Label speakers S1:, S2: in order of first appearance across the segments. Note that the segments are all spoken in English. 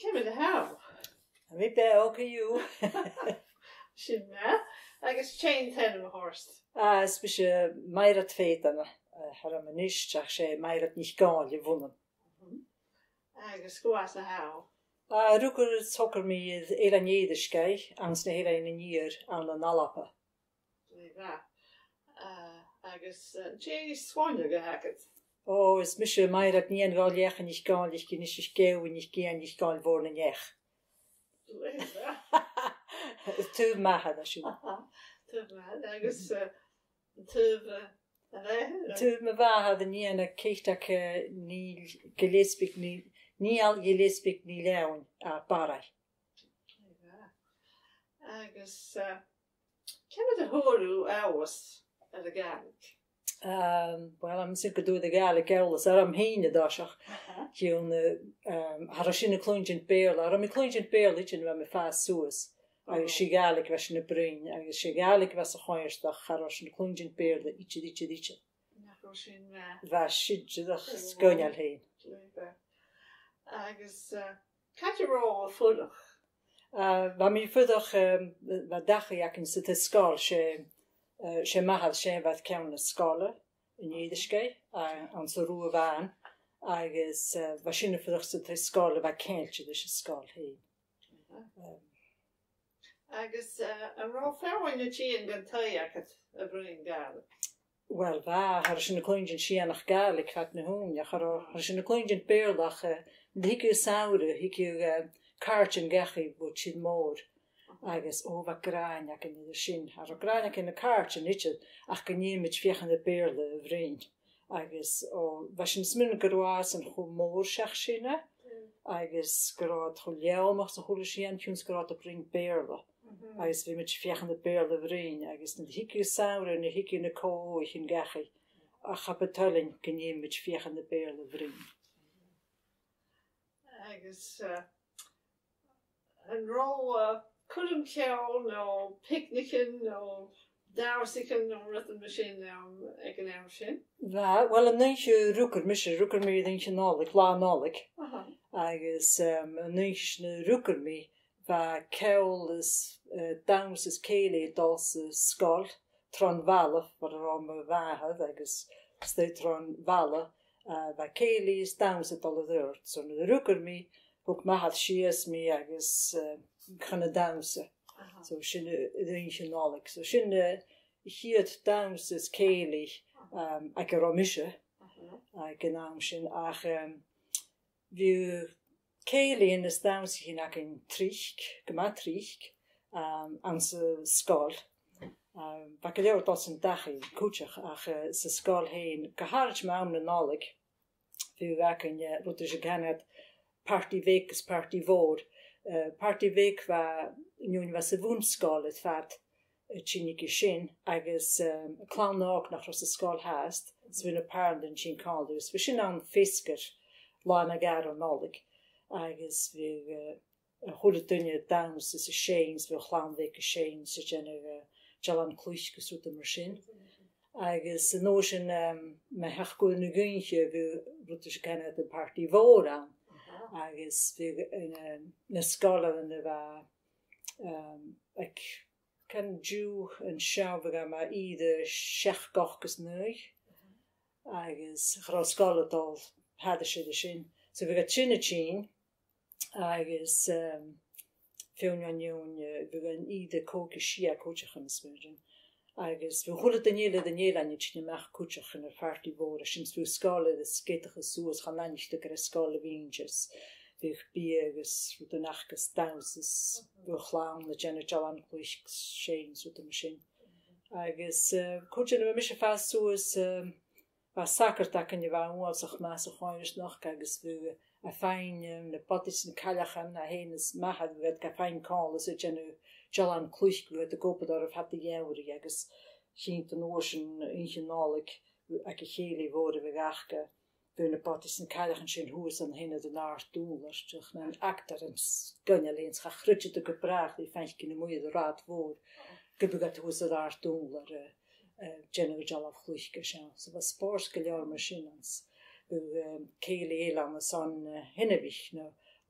S1: Came the how?
S2: Mi be oca you.
S1: Sin me? I guess chain ten of a horse.
S2: As be se meirat féitana har am nisach sé meirat nicht gáil I vunnen.
S1: I guess go as a how.
S2: Rukur sokker mi Eilein Eriskay ans na Eilein in year an an alapa.
S1: I guess Jay Swander gehacket.
S2: Oh, is mi se meirat nien gáil jech an nicht gáil ich gin ich geu in ich gien nicht gáil vorn jech. Tu mahad a siw.
S1: Tu mahad, I guess tu
S2: me bhahad an nien a keitach ni Gillespie ni al Gillespie ni lewn a barai.
S1: I guess came the horu hours at a Gaelic.
S2: Well, I'm sick of doing the Gaelic Academy. I'm heen dashach. Kion har a sin a clungent bear. I'm a clungent bear. Litchen when me fast sues. I she Gaelic was in a brain. I she Gaelic was a hoierstach. Har a sin a clungent bear. The itche. Was shit the skonjal heen.
S1: I guess catch a roll of fudach.
S2: Wa mi fudach wa dachi akin sit a skál sé mahad sé wat ceanna scála in Eilein an sa rua bhain agus wa sinna fudach sa tá scála wa céilte de sé scál hé.
S1: Agus an rá ferhain na tían gan taiacat a brin Gaelic.
S2: Well, va har sinna cluingin sianach Gaelic hat na hún har sinna cluingin bearlach hiku saure hiku Clachan Gàidhealach bud sin mór. Agus va grainach in idir sin. Har grainach in a Clachan itchid ach gníim mit fiechan de bearle bhrín. Agus va sin smin goráas an chu mór seach sinna. Agus gorát chu leamach sa chuúla sin tún gorát a bring bearle. Agus vi mit fiechan de bearle bhrín. Agus na hiku saure na hiku na cóich in Gàidhlig. Ach a betulling gníim mit fiechan de bearle bhrín.
S1: Agus an rá couldn't ceol no picnicking no dowsicking no rhythm machine no economic sin.
S2: Well, an níos rúcar mi dhin sin nálig, lá nálig. Agus an níos na rúcar mi va ceol is downs is céile dals scáil tron Baile war am bhahad agus stay tron Baile va céile is downs at all the so na rúcar mi ook mahad sias mi agus chana downs. So sin dhin sin nálig. So sin hiad downs is céile ag a romische ag an am sin ach vi céile is downs hin ag in trícht, gema trícht an sa scáil. Va go leor dat an dachi cúteach ach sa scáil héin goharid me am na nálig vi wekin rut is gannet party week is party voor. Party week va nun was a woenscáil het vat tjinnike sin agus clownach nach os a scáil haast s vin a parent in sin caldus vi sin an fisker lá na gar an nálig agus vi chude dunne downs is a séins vi chláanweek a séins se gennne jalan kluiskus út mar sin agus no sin me hechgo na gunje vi rut is kennen de party voor aan agus vi na scála an ag kan dú an seabhaga ma ide 6 gachgus nuig agus chrá scáladal hada sé de sin. So vi got sinna tín agus fiún an jún vi an ide cóca sia cóteach an smúrin agus vi chulle den Eilein tíine meach cóteach an a farti bóra sin fiú scála is skeitach suas chan lanichte ar a scála víngers. Vich bí agus rút an achgus downs is bu chlán na gennne jalan chuis séins rút mar sin. Agus cóin me mis se fá suas va sakertak an je bh uach meas a cháiris nach agus bu a féin na potis na callachan a hénas mahad wet ga féin call is gennne jalan kluisú a gopadar of hat de jeuri agus sin an oorsen ingenálik ag a chéli woorde we gachke. Na potis na callachan sin hús an hinne den náir dúlarstach na an actar an gunne leens ga grutje de gebracht die feinch kinne moeie de raad voor gebugat hús a náir dúlar gennne jala chluiske se. So was spórs go leor mar sinans bu céile éile an san hinnevich no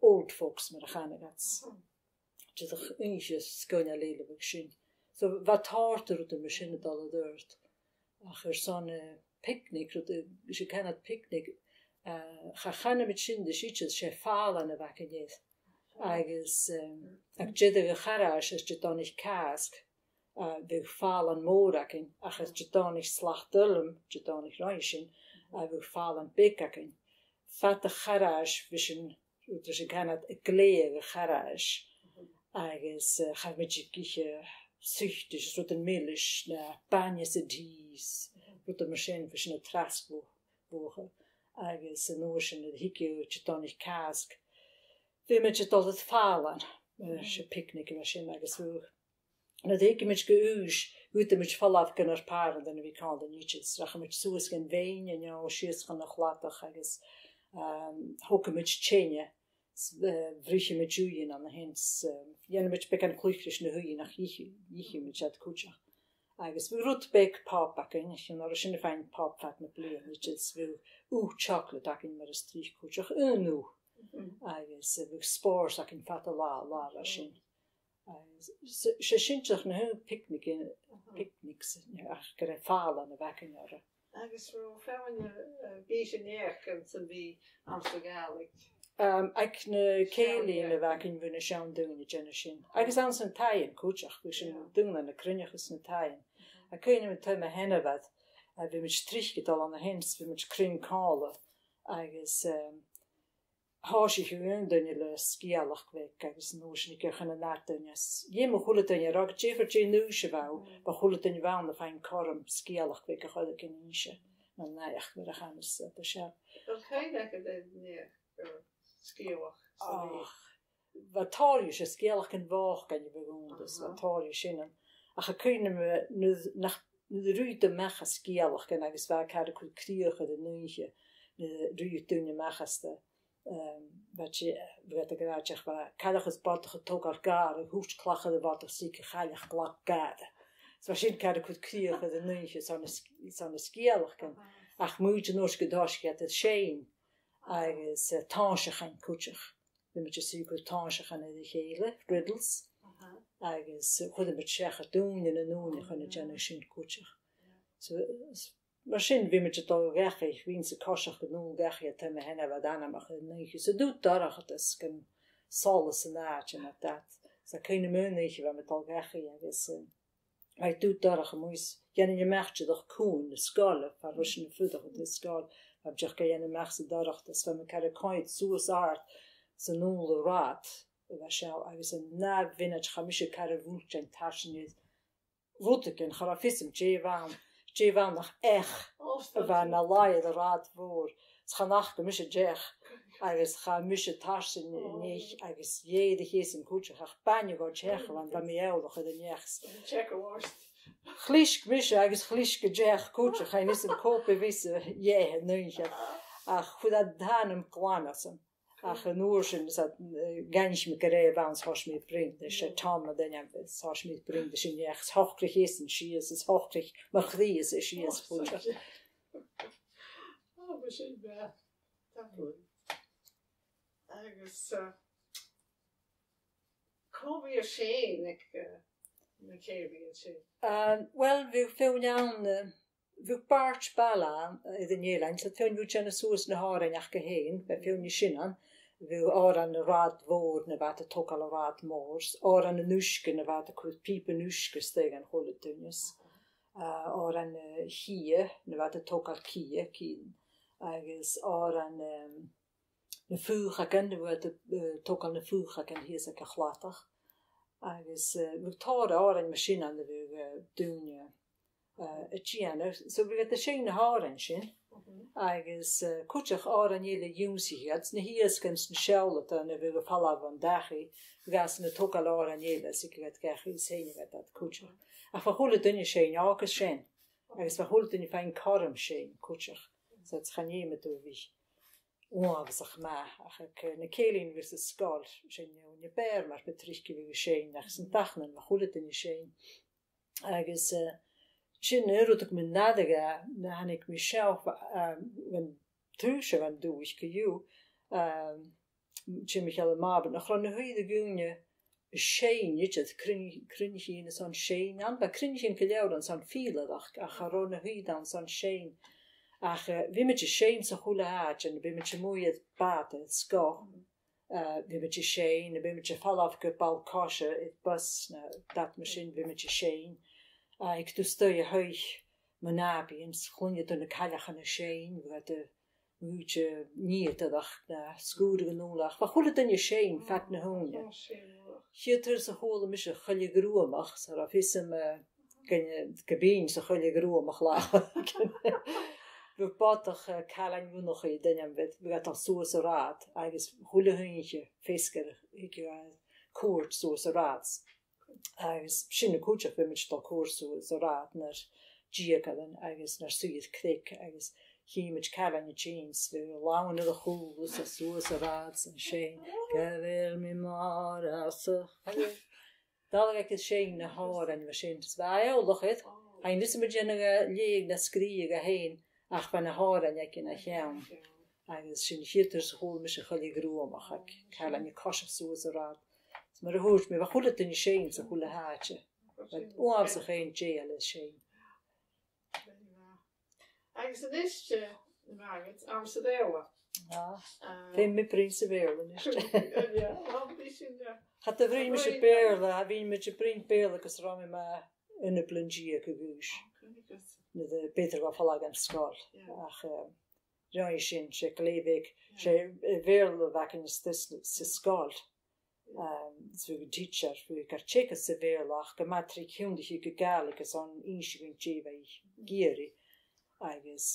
S2: old folks met a chanagats. Just a inches sconia lele sin. So wat harder ut de machine all dirt. Ach son picnic she cannot picnic. Chachana mit sin de shitches she fall an a vacanet. Agus ag jidde garage is jitonisch cask. Big fall an morakin. Ach is jitonisch slachtulum jitonisch reishin. Big fall an bekakin. Fat de garage vision. Dus ik had een kleine garage. Agus ga met je kietje zuchtig, tot een milisch, na banjes en dies, tot de machine voor zijn trasbogen. Agus een ocean het hikje, je dan niet kask. We met je tot het falen, je picknick machine agus we. En dat ik met je uus, goed met je valaf kunnen paren, dan we kan de nietjes. Rach met zoes geen wijn en jou schies gaan nog laten, agus hoeken met je chenje. Vriche met Julian aan de hens. Jenne met bekan kluchtisch na hui nach jichi met jat kucha. Agus we roetbek popbakken, je naar een fijn popfat met bloeien, which is we chocolate akin met een striech kucha nu. Agus we spores akin fata la shin. Ze shintach na hun picnics, ach gere fala na bakken jaren.
S1: Agus we fáin beetje neerken te be Amsterdam.
S2: Ik ne Cailín le bhacinn bhúna sean dúna genne sin. Agus an san tainn cúteach, bhú sin dúna na cruinechas na tainn. A cúine me tuime henabad, a bhí mit strichgedal an na hens, bhí mit crún cála, agus háisi chuún dúine le scialach veic, agus nóisina gechan na nátúineas. Dhéim a chula dúine rag défar dé núise bhá, ba chula dúine bhá na fáin corm scialach veic a chuile gin níise. Na naich mar a chanas a seab.
S1: Dat ga je lekker neer. Skielach.
S2: Wat taal je skielach in waag kan je begonnen, dus wat taal je zinnen. Ach, je kunnen me nu de ruite mega skielach kan ik zwaar hadden kunnen krijgen de nuntje, de ruite tunje megaste. Wat je weet ik eruit zeg maar, kan ik het battige toch al garen, hoeft klachten de wat zieke geilig glak garen. Zo zien kan ik het krijgen de nuntje zo'n skielach kan. Ach, moet je nog gedacht het shame. Agus tánsachan cúteach. Bhí mit sigur tánsachan a chéile, riddles. Agus chud mit secha dúine na núne chun na genne sin cúteach. So mar sin bhí mit dá gachaí, hín sa cosach go nún gachaí a tuime hena bh anamach a nuiche. So dú darachas gan solas an áit and that. So céine múnaíche bh mit dá gachaí agus ag dú darach a mús. Genne je mechtje doch cún na scála, par rusin na fudach a scála. Heb je geen merkse darach, dus we elkaar kwijt zoals aard, ze nul raad. We zou eigenlijk een na winnen, chamische karawoeltje en tasje niet. Voeteken, grafism, jevan nog echt. We na laaien de raad voor. Het gaat nachten, misje jech. Eigenlijk gaan misje tasje niet. Eigenlijk jede geest een koetje. Ga panje wat jech, want we mij nog de jechs.
S1: Checken worst.
S2: Chlisk misje, agus chliske jech koetje, ga je niet een kopen wissen, nuntje. Ach, hoe dat danem kwanassen. Ach, een oorschen is dat gans me geree waans has me brengt. Dus je tamme dan je has me brengt. Dus je echt hooglijk is en she is hooglijk, maar grie is she is koetje.
S1: Oh, we zijn bij. Agus, kom weer zien, ik.
S2: Wel, we fewn iawn, we barch bala iddyn Eilein, so fewn we gen y sŵs na haren ach geheen, fe fewn i sinan, we oran y rad fôr na fat y togal y rad môrs, oran y nŵsge na fat y cwyd pip y nŵsge steg yn hwyl y dynys, oran y hie na fat y togal cie, cyn, agos oran y ffwch ac yn, togal na ffwch ac yn hys ac a chlatach. Agus we tar oren machine an we doen a gianna, so we get the shane haren sin. Agus kutchach oren jele junsi had, na hier skens na shellet an we fall van dachi, we gas na tokal oren jele, so ik get gachi seen met dat kutchach. Ach we holen dunne shane, agus shane. Agus we holen dunne fein karm shane kutchach. So het gaan je met wie. Oavsach ma, ach ek na Cailín vis a skál, sin je bear mar betriske vi séin nach sin dachnen, ma chulet in séin. Agus sin eurot min nadaga, na hannig mi sjálf, van tuise van doe ik ju, Comhairle Mhàbu, nach ran na huide gúne Shane, ychyd, crynchyn is on Shane, an ba crynchyn cyliawd an son filadach, ach ar ron y hyd an son Shane. Ach, fi mit Shane sa chwla hach, and fi mit mwyedd bad y sgo. Fi mit Shane, fi mit falaf gybal kosha, it bus na dat machine fi mit Shane. Ik doe stoi a huig manabi, en schlunje dun y callach an y Shane, fi had Múte níiad adach na scúda ganúlach. Fa chula dyn y Shane, fat na hwnja. Chytr sa chwla mis a chyllu grúamach, sa ra fysym gabín sa chyllu grúamach lach. Fi bodach Cailín Mhúnach I dynam fyd, fi gata sŵs a rad, agos chwla hwnja fiskar, hig cwrt sŵs a rad. Agos sy'n y cwtcha fi mit dal cwrt sŵs a rad, na'r giagalan, agos na'r swydd cric, agos Hymich Cailín y jeans, fi lawn yr chwls a sŵs a rads yn Shane. Gael mi mor asa. Dalig ag ys Shane na hor yn fy Shane. Sfa eolwch yd. A'n nysym yd yn leg na sgrig a hyn. Ach fan na hor yn ag yn a llawn. Ag ys sy'n chytr sy'n hwyl mis a chyllu grwamach ag Cailín y cosach sŵs a rad. Mae'r hwrs mi fa chwlet yn y Shane sy'n hwyl a hatche. Oaf sy'n chyn jail ys Shane.
S1: Agus yn eistio, Margaret, Amsterdam.
S2: Fem mi prins y berle, nisht.
S1: Ja, wel, die zijn er.
S2: Had de vriend met je berle, had een met je prins berle, kus ram ma in de blingie gewush. De beter wat falag aan school. Ach, ja, je ze Gléidhlig, ze berle wakken is school. So we teacher, we kan checken ze berle, ach, gematrik hundig je Gaelic is aan inschwing tjeva gieri. Agus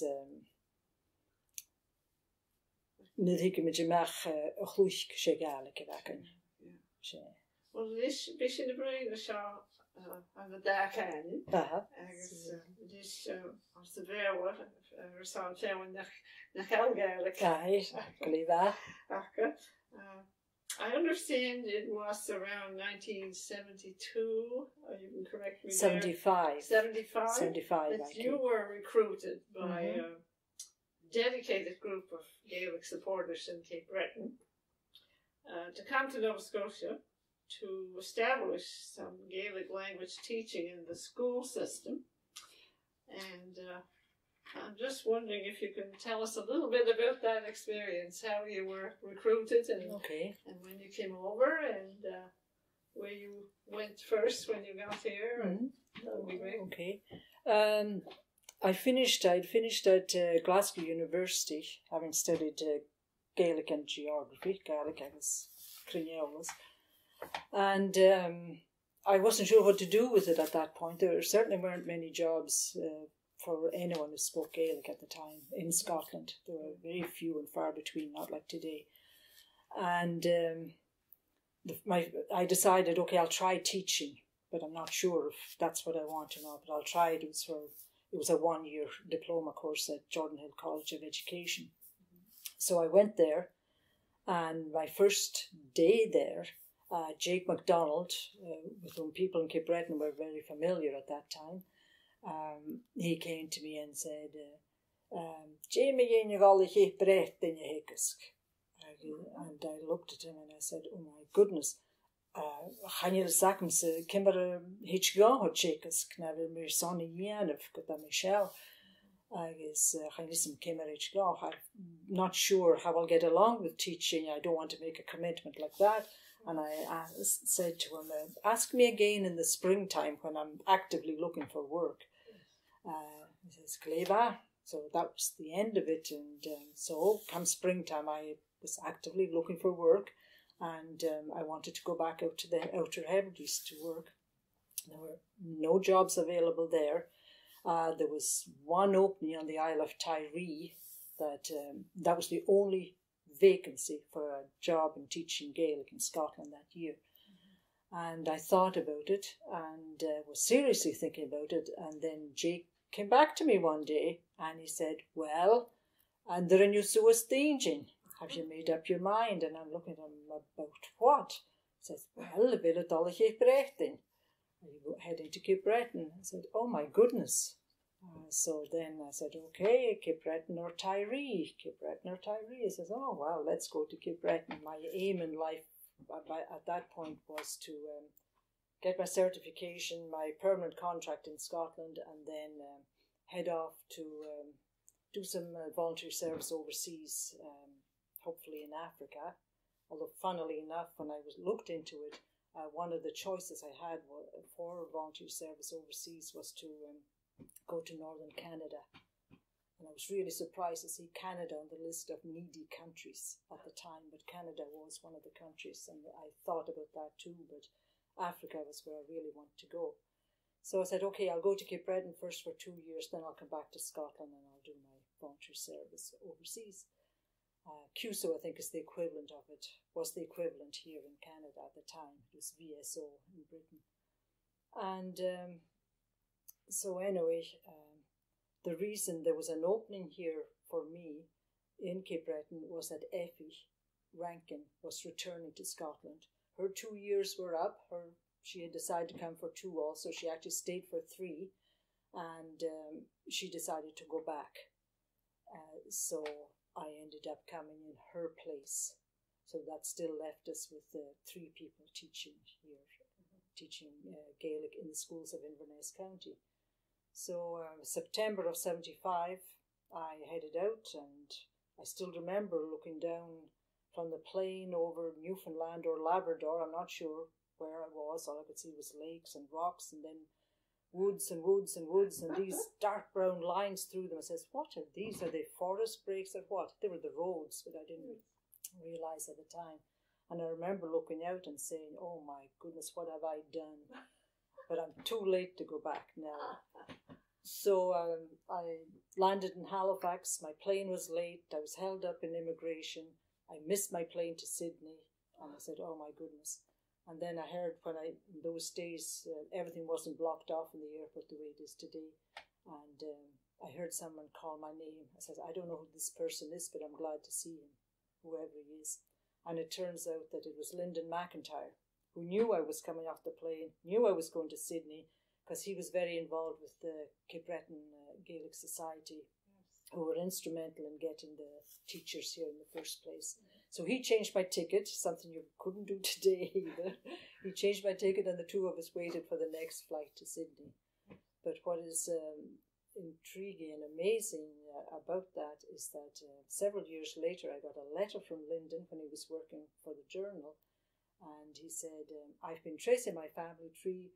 S2: nid hig met je mag gloeig sé Gaelic wakken.
S1: Wel, is bis in de brein aan de dag aan. Agus dus als de verwer zou zijn naar Gàidhlig.
S2: Gléidheadh.
S1: I understand it was around 1972, you can correct me
S2: 75.
S1: 75? That you were recruited by a dedicated group of Gaelic supporters in Cape Breton to come to Nova Scotia to establish some Gaelic language teaching in the school system. And I'm just wondering if you can tell us a little bit about that experience, how you were recruited and when you came over and where you went first when you got here. And that would be great.
S2: Okay. I'd finished at Glasgow University, having studied Gaelic and geography, Gaelic agus Crinneolas. And I wasn't sure what to do with it at that point. There certainly weren't many jobs for anyone who spoke Gaelic at the time in Scotland. There were very few and far between, not like today. And I decided, okay, I'll try teaching, but I'm not sure if that's what I want or not, but I'll try it. It was a 1-year diploma course at Jordanhill College of Education. So I went there, and my first day there, Jake MacDonald, with whom people in Cape Breton were very familiar at that time, he came to me and said, Jamie, you got a Cape Breton, and I looked at him and I said, oh my goodness, can you say, Kimber Hitchgaw had Chicas, Knaver mir Sonny Yan of Guthan Michelle. I guess I'm not sure how I'll get along with teaching. I don't want to make a commitment like that. And I said to him, ask me again in the springtime when I'm actively looking for work. He says, Gléidheadh. So that was the end of it. And so come springtime, I was actively looking for work. And I wanted to go back out to the Outer Hebrides to work. There were no jobs available there. There was one opening on the Isle of Tiree that was the only vacancy for a job in teaching Gaelic in Scotland that year. And I thought about it and was seriously thinking about it. And then Jake came back to me one day and he said, well, and there are new Seinneadairean. Have you made up your mind? And I'm looking at him, about what? He says, well, a bit of Cape Breton. Are you heading to Cape Breton? I said, oh my goodness. So then I said, okay, Cape Breton or Tiree. Cape Breton or Tiree. I says, oh, well, let's go to Cape Breton. My aim in life at that point was to get my certification, my permanent contract in Scotland, and then head off to do some voluntary service overseas, hopefully in Africa. Although, funnily enough, when I looked into it, one of the choices I had for voluntary service overseas was to go to northern Canada. And I was really surprised to see Canada on the list of needy countries at the time, but Canada was one of the countries, and I thought about that too, but Africa was where I really wanted to go. So I said, okay, I'll go to Cape Breton first for 2 years, then I'll come back to Scotland and I'll do my voluntary service overseas. CUSO, I think, is the equivalent of it, was the equivalent here in Canada at the time. It was VSO in Britain. And so anyway, the reason there was an opening here for me in Cape Breton was that Effie Rankin was returning to Scotland. Her 2 years were up. She had decided to come for 2 also. She actually stayed for 3, and she decided to go back. So I ended up coming in her place. So that still left us with 3 people teaching here, teaching Gaelic in the schools of Inverness County. So September of 75, I headed out, and I still remember looking down from the plane over Newfoundland or Labrador. I'm not sure where I was. All I could see was lakes and rocks, and then woods and woods and woods, and these dark brown lines through them. I says, what are these? Are they forest breaks or what? They were the roads, but I didn't realise at the time. And I remember looking out and saying, oh my goodness, what have I done? But I'm too late to go back now. So I landed in Halifax. My plane was late. I was held up in immigration. I missed my plane to Sydney, and I said, oh my goodness. And then I heard in those days, everything wasn't blocked off in the airport the way it is today. And I heard someone call my name. I said, I don't know who this person is, but I'm glad to see him, whoever he is. And it turns out that it was Lyndon McIntyre, who knew I was coming off the plane, knew I was going to Sydney, because he was very involved with the Cape Breton Gaelic Society, who were instrumental in getting the teachers here in the first place. So he changed my ticket, something you couldn't do today either. He changed my ticket, and the 2 of us waited for the next flight to Sydney. But what is intriguing and amazing about that is that several years later I got a letter from Lyndon when he was working for the Journal, and he said, I've been tracing my family tree.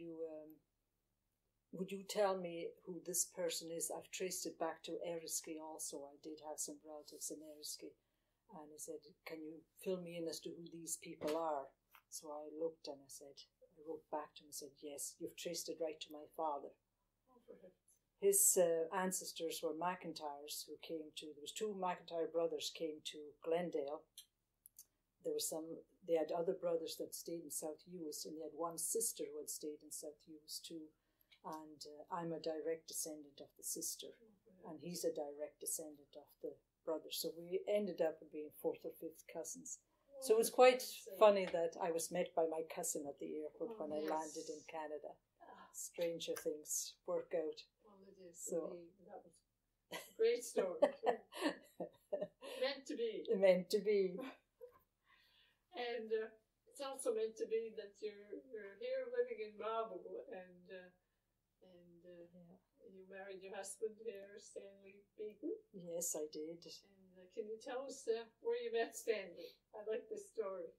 S2: Would you tell me who this person is? I've traced it back to Eriskay also. I did have some relatives in Eriskay. And he said, can you fill me in as to who these people are? So I looked and I wrote back to him and said, yes, you've traced it right to my father. His ancestors were McIntyres who came to, there was 2 McIntyre brothers came to Glendale. They had other brothers that stayed in South Uist, and they had one sister who had stayed in South Uist too. And I'm a direct descendant of the sister, and he's a direct descendant of the brother. So we ended up being 4th or 5th cousins. So it was quite funny that I was met by my cousin at the airport when I landed in Canada. Stranger things work out.
S1: Well, it is. So that was a great story. Meant to be.
S2: Meant to be.
S1: And it's also meant to be that you're here living in Mhàbu, and you married your husband here, Stanley Beaton.
S2: Yes, I did.
S1: And can you tell us where you met Stanley? I like this story.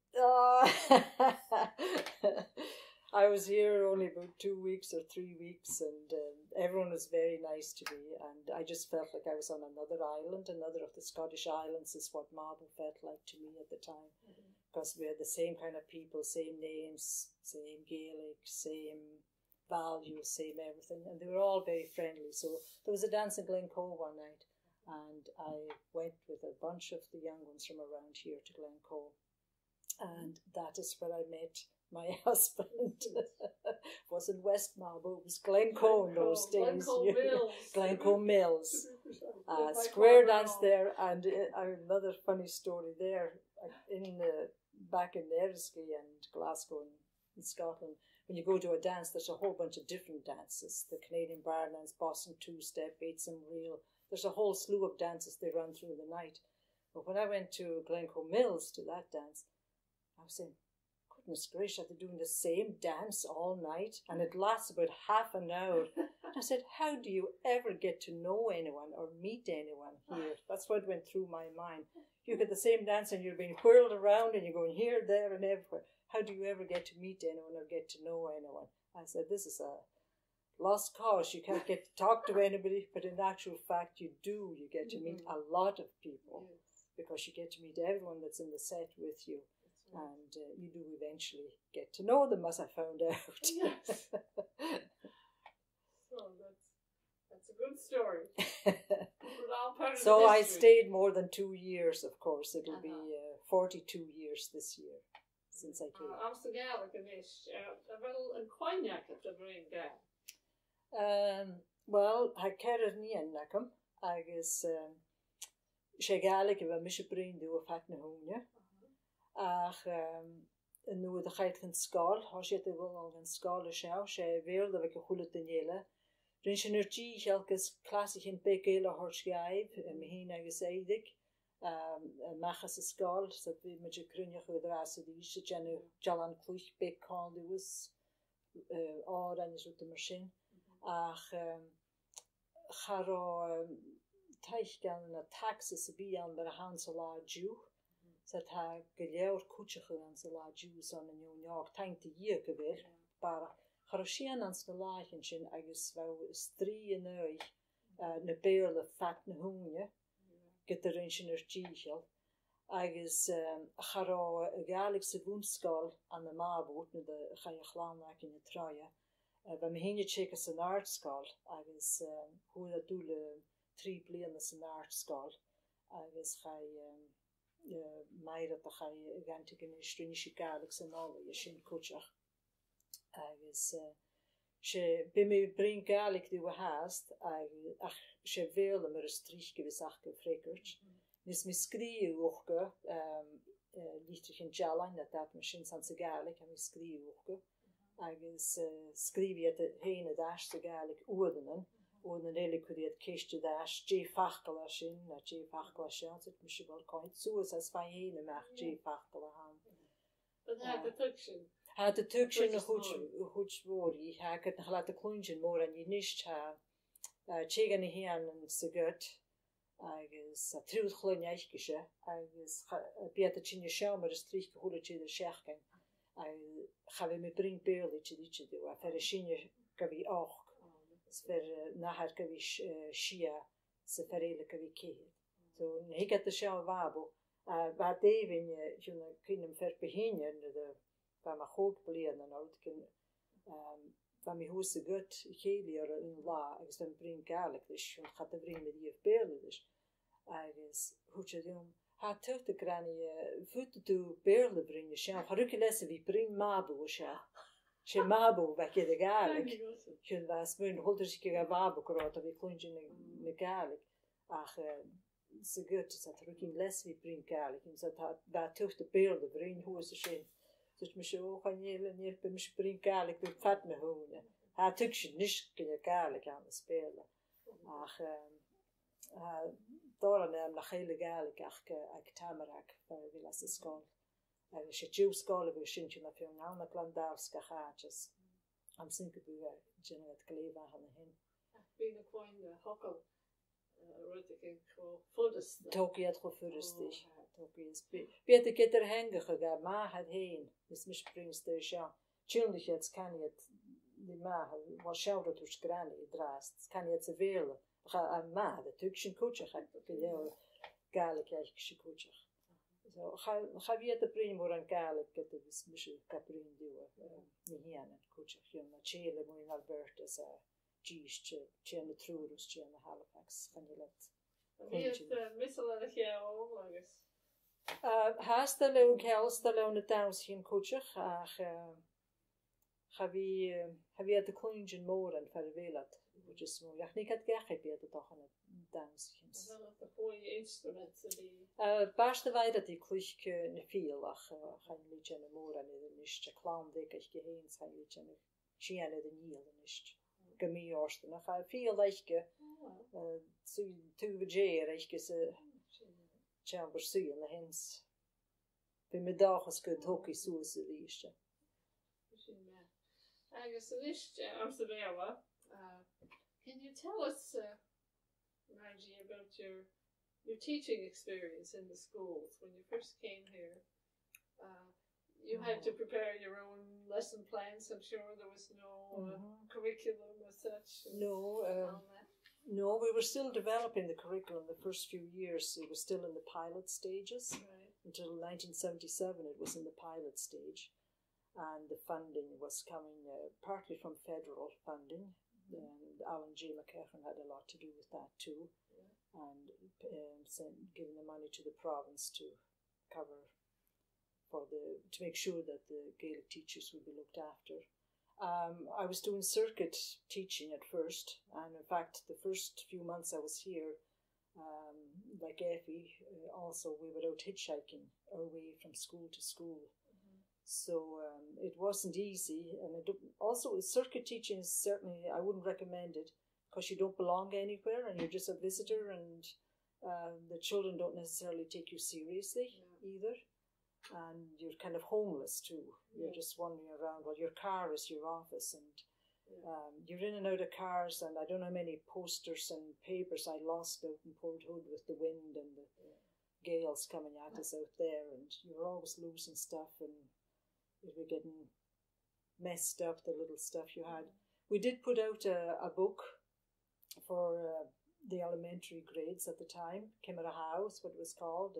S2: I was here only about 2 weeks or 3 weeks, and everyone was very nice to me, and I just felt like I was on another island. Another of the Scottish islands is what Mhàbu felt like to me at the time, because we had the same kind of people, same names, same Gaelic, same values, same everything, and they were all very friendly. So there was a dance in Glencoe one night, and I went with a bunch of the young ones from around here to Glencoe, and that is where I met my husband. Wasn't West Mhàbu, it was Glencoe in those days. Glencoe Mills. Square dance there, and another funny story there. Back in Eriskay and Glasgow and in Scotland. When you go to a dance, there's a whole bunch of different dances. The Canadian bar dance, Boston two-step, Eights and Reel. There's a whole slew of dances they run through the night. But when I went to Glencoe Mills to that dance, I was saying, goodness gracious, they're doing the same dance all night, and it lasts about half an hour. And I said, how do you ever get to know anyone or meet anyone here? That's what went through my mind. You get the same dance and you're being whirled around and you're going here, there and everywhere. How do you ever get to meet anyone or get to know anyone? I said, this is a lost cause. You can't get to talk to anybody, but in actual fact you do. You get to meet a lot of people because you get to meet everyone that's in the set with you. And you do eventually get to know them, as I found out.
S1: Yes. So that's a good story.
S2: So I stayed more than 2 years, of course. It'll be 42 years this year since I came.
S1: Amsa Gaelic and ish. Well, and Quinnack at the brain Gael.
S2: Well, I carried me in Nakam. I guess she Gaelic if I miss a brain do a fat na húne. Ach, nu de Gàidhlig scoil, has je te wel al een scoil sjou, she veel dat ik een goede tenelle. Rin she energie elkes klassiek in bekele horschijf, me heen agus Gleidig, machas a scoil, so we met je krunje goed rasen die is, je jalan kluch bek kan die was, en is uit de machine. Ach, garo teich gan na taxes bi aan de Hansela Jew. So ta Gléidheadh cúteach an sa lá Jews an in New York tainte díag go bhir, bara charisian an sa láithn sin agus bhau strí in uig na Baile fat na húne, get the rin sin díchel, agus chará a Gaelic sa búnscáil an na Mhàbu, na de Gàidhlig in na Troia, ba me hinne tsekas an artscáil, agus hú a dúle 3 bliana san artscáil, agus Meire a cha gantig in Strinisi Gaelic san ála sin cúteach. Agus sé be me brin Gaelic du a haast, ach sé véle mar a strich gewis ach go frekert. Nis mi skriu Òga, litrich in Eilein, dat me sin san sa Gaelic, mi skriu Òga. Agus skrivi at héine dash sa Gaelic oedenen. Og den hele kuriet kiste der G fachkala sin, na G fachkala sin, så det mycket väl kan inte så as fajene med G fachkala han.
S1: Men hade tukshin.
S2: Hade tukshin och hutsvori, här kan det låta klungen more än nicht ha. Chegan igen en så gott. Agus trúð chlunjaich gise, agus beata chinne sjámar strich hula chi de scherken. Chavi me bring beurli chi ditje do, a fer sinne gavi och. Sver nahar gavish shia se ferele gavi kehet. So negat de sjá Mhàbu. Ba devin juna kinem fer behinjer de ba ma hoog blien en outken ba mi huse gut helier in la agus den bring Gaelic dus jun gaat de bring die beurli dus. Agus hutje dum ha tucht grani voet to beurli bring sjá. Haruke lesse vi bring Mhàbu sjá. She Mabou back in the Gaelic. She was moon holders ki ga Mabou krot of klunjin in Gaelic. Ach so good so that rukin less we bring Gaelic in so that tucht de beelde bring hoe se sin. Dus me so gaan neer be me bring Gaelic do fat me hone. Ha tucht nis kin Gaelic aan de spelen. Ach daar aan na hele Gaelic ach ek tamarak we las skol. She Jew scholar we shinch na fion na Glandalska haches. Am sinke bu generat Gléidheadh han hin.
S1: Been a coin the hockle rotikin ko fudest.
S2: Tokiat go fudestig. Tokis beter getter henge ga ma had heen. Mis mis springs de sha. Childig jetzt kan jet die ma was schouder tu skrani drast. Kan jet se vele. Ga ma de tukshin kuche gaat de Gaelic kuche. So ga weer de primor an Gaelic get de mismische kaprin do ni hian coach hian na chele mo in Alberta sa gist chene trurus chene Halifax van let.
S1: Missel en jou agus.
S2: Haast de lo kelste lo na downs hian coach ach ha vi de klungen more en fer velat which is more. Ach, niet het gekke bij de dag aan het dansen.
S1: Wel de goede instrumenten die.
S2: Beste wij dat die klichtje ne veel ach, gaan liedje en moor en de niet. Clown dik als je heen zijn liedje en Chienne de niel de niet. Gemeenorsten. Dan ga veel lichtje. Two vejer, ik ze. Chamber see in de hens. Bij mijn dagen good hockey zoals de liedje.
S1: Agus list Amsterdam. Can you tell us, Margie, about your teaching experience in the schools when you first came here? You had to prepare your own lesson plans. I'm sure there was no curriculum as such.
S2: No, we were still developing the curriculum the first few years. It was still in the pilot stages.
S1: Right.
S2: Until 1977, it was in the pilot stage. And the funding was coming partly from federal funding. And Alan G. McCaffrey had a lot to do with that too. Yeah. And giving the money to the province to cover to make sure that the Gaelic teachers would be looked after. I was doing circuit teaching at first, and in fact the first few months I was here, like Effie, also we were out hitchhiking our way from school to school. So it wasn't easy, and also circuit teaching is certainly, I wouldn't recommend it, because you don't belong anywhere and you're just a visitor, and the children don't necessarily take you seriously either. And you're kind of homeless too. You're just wandering around. Well, your car is your office, and you're in and out of cars, and I don't know how many posters and papers I lost out in Port Hood with the wind and the gales coming at us out there, and you're always losing stuff, and you were getting messed up, the little stuff you had. We did put out a book for the elementary grades at the time, Comhairle House, what it was called,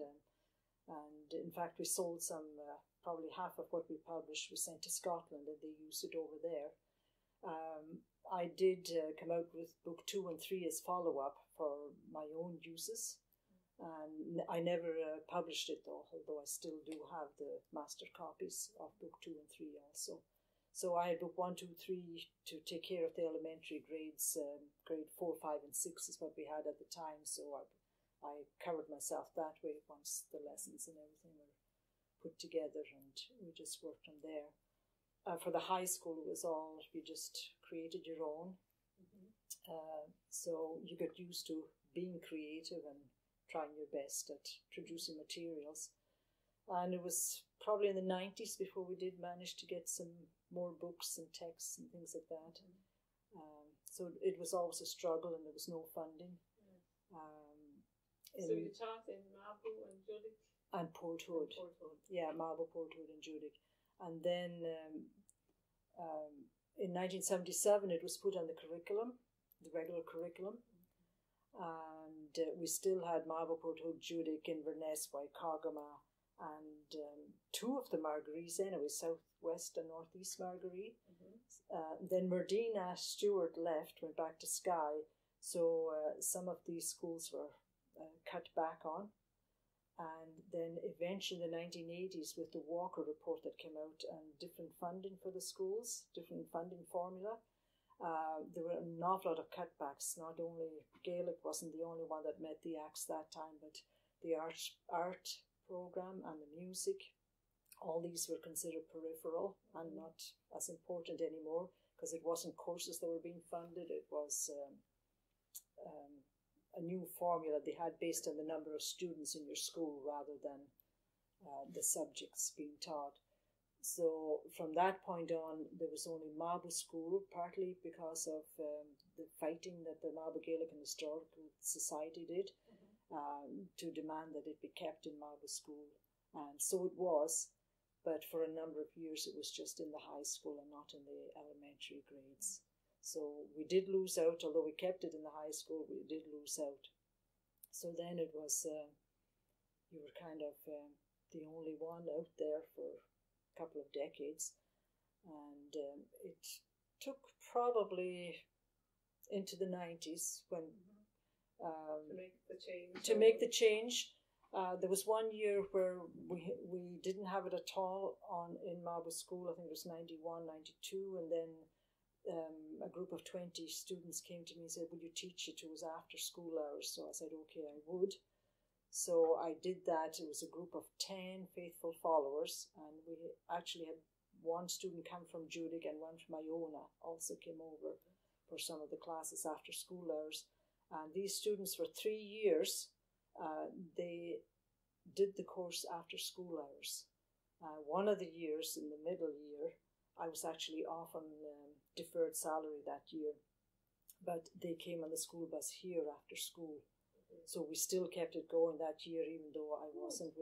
S2: and in fact we sold some, probably half of what we published was sent to Scotland, and they used it over there. I did come out with book 2 and 3 as follow-up for my own uses, and I never published it though, although I still do have the master copies of book 2 and 3 also. So I had book 1, 2, 3 to take care of the elementary grades. Grade 4, 5 and 6 is what we had at the time, so I covered myself that way once the lessons and everything were put together, and we just worked on there. For the high school, it was all, you just created your own. So you get used to being creative and trying your best at producing materials. And it was probably in the 90s before we did manage to get some more books and texts and things like that. So it was always a struggle, and there was no funding.
S1: So you taught in Mabou and Gàidhlig?
S2: And Port Hood. Yeah, Mabou, Port Hood and Gàidhlig. And then in 1977 it was put on the curriculum, the regular curriculum. And we still had Mabou, Port Hood, Gàidhlig, Inverness, Waikagama, and 2 of the Marguerites anyway, southwest and northeast Marguerite. Then Merdina Stewart left, went back to Skye, so some of these schools were cut back on. And then eventually in the 1980s, with the Walker report that came out and different funding for the schools, different funding formula, there were an awful lot of cutbacks. Not only Gaelic wasn't the only one that met the acts that time, but the art program and the music, all these were considered peripheral and not as important anymore, because it wasn't courses that were being funded, it was a new formula they had based on the number of students in your school rather than the subjects being taught. So from that point on, there was only Mabou School, partly because of the fighting that the Mabou Gaelic and Historical Society did to demand that it be kept in Mabou School. And so it was, but for a number of years it was just in the high school and not in the elementary grades. So we did lose out, although we kept it in the high school, we did lose out. So then it was, you were kind of the only one out there for a couple of decades. And it took probably into the 90s when... to make the change. There was one year where we didn't have it at all in Mabou School. I think it was 91, 92, and then a group of 20 students came to me and said, "Will you teach it?" It was after school hours. So I said, okay, I would. So I did that. It was a group of 10 faithful followers, and we actually had one student come from Gàidhlig and one from Iona also came over for some of the classes after school hours. And these students for 3 years, they did the course after school hours. One of the years, in the middle year, I was actually off on deferred salary that year, but they came on the school bus here after school. So we still kept it going that year, even though I wasn't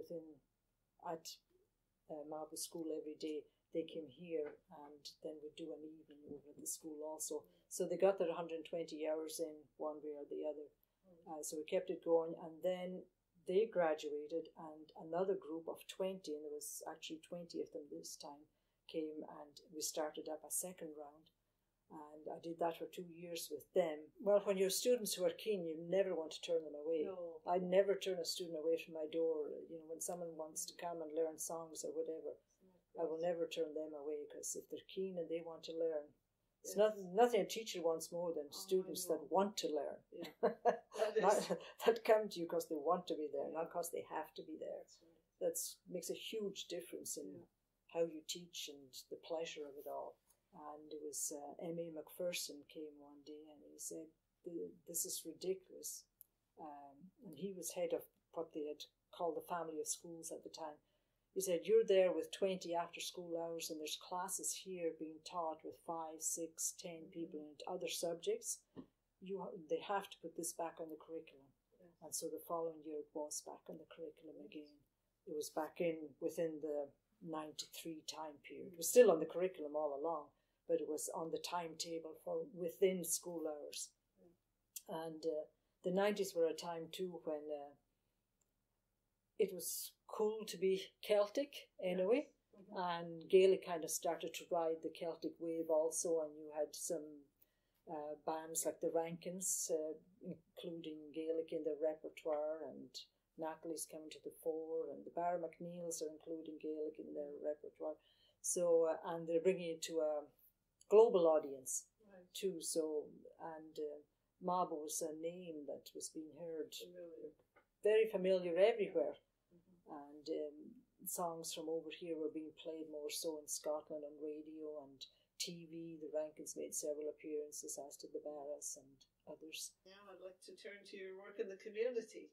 S2: at Mabou school every day. They came here, and then we'd do an evening over at the school also. So they got their 120 hours in one way or the other. So we kept it going, and then they graduated, and another group of 20, and there was actually 20 of them this time, came, and we started up a second round. And I did that for 2 years with them. Well, when you're students who are keen, you never want to turn them away.
S1: No.
S2: I never turn a student away from my door. You know, when someone wants to come and learn songs or whatever, I will never turn them away, because if they're keen and they want to learn, it's nothing a teacher wants more than students that want to learn.
S1: Yeah.
S2: that come to you because they want to be there, not because they have to be there. That makes a huge difference in how you teach and the pleasure of it all. And it was M.A. Macpherson came one day and he said, "This is ridiculous." And he was head of what they had called the family of schools at the time. He said, "You're there with 20 after school hours, and there's classes here being taught with 5, 6, 10 people in other subjects. They have to put this back on the curriculum." And so the following year it was back on the curriculum again. It was back within the 93 time period. It was still on the curriculum all along, but it was on the timetable for within school hours. And the 90s were a time too when it was cool to be Celtic anyway, and Gaelic kind of started to ride the Celtic wave also, and you had some bands like the Rankins, including Gaelic in their repertoire, and Natalie's coming to the fore, and the Barra McNeils are including Gaelic in their repertoire. So, and they're bringing it to a global audience too. So, and Mabou was a name that was being heard, very familiar everywhere. And songs from over here were being played more so in Scotland on radio and TV. The Rankins made several appearances, as did the Barras and others.
S1: Now I'd like to turn to your work in the community.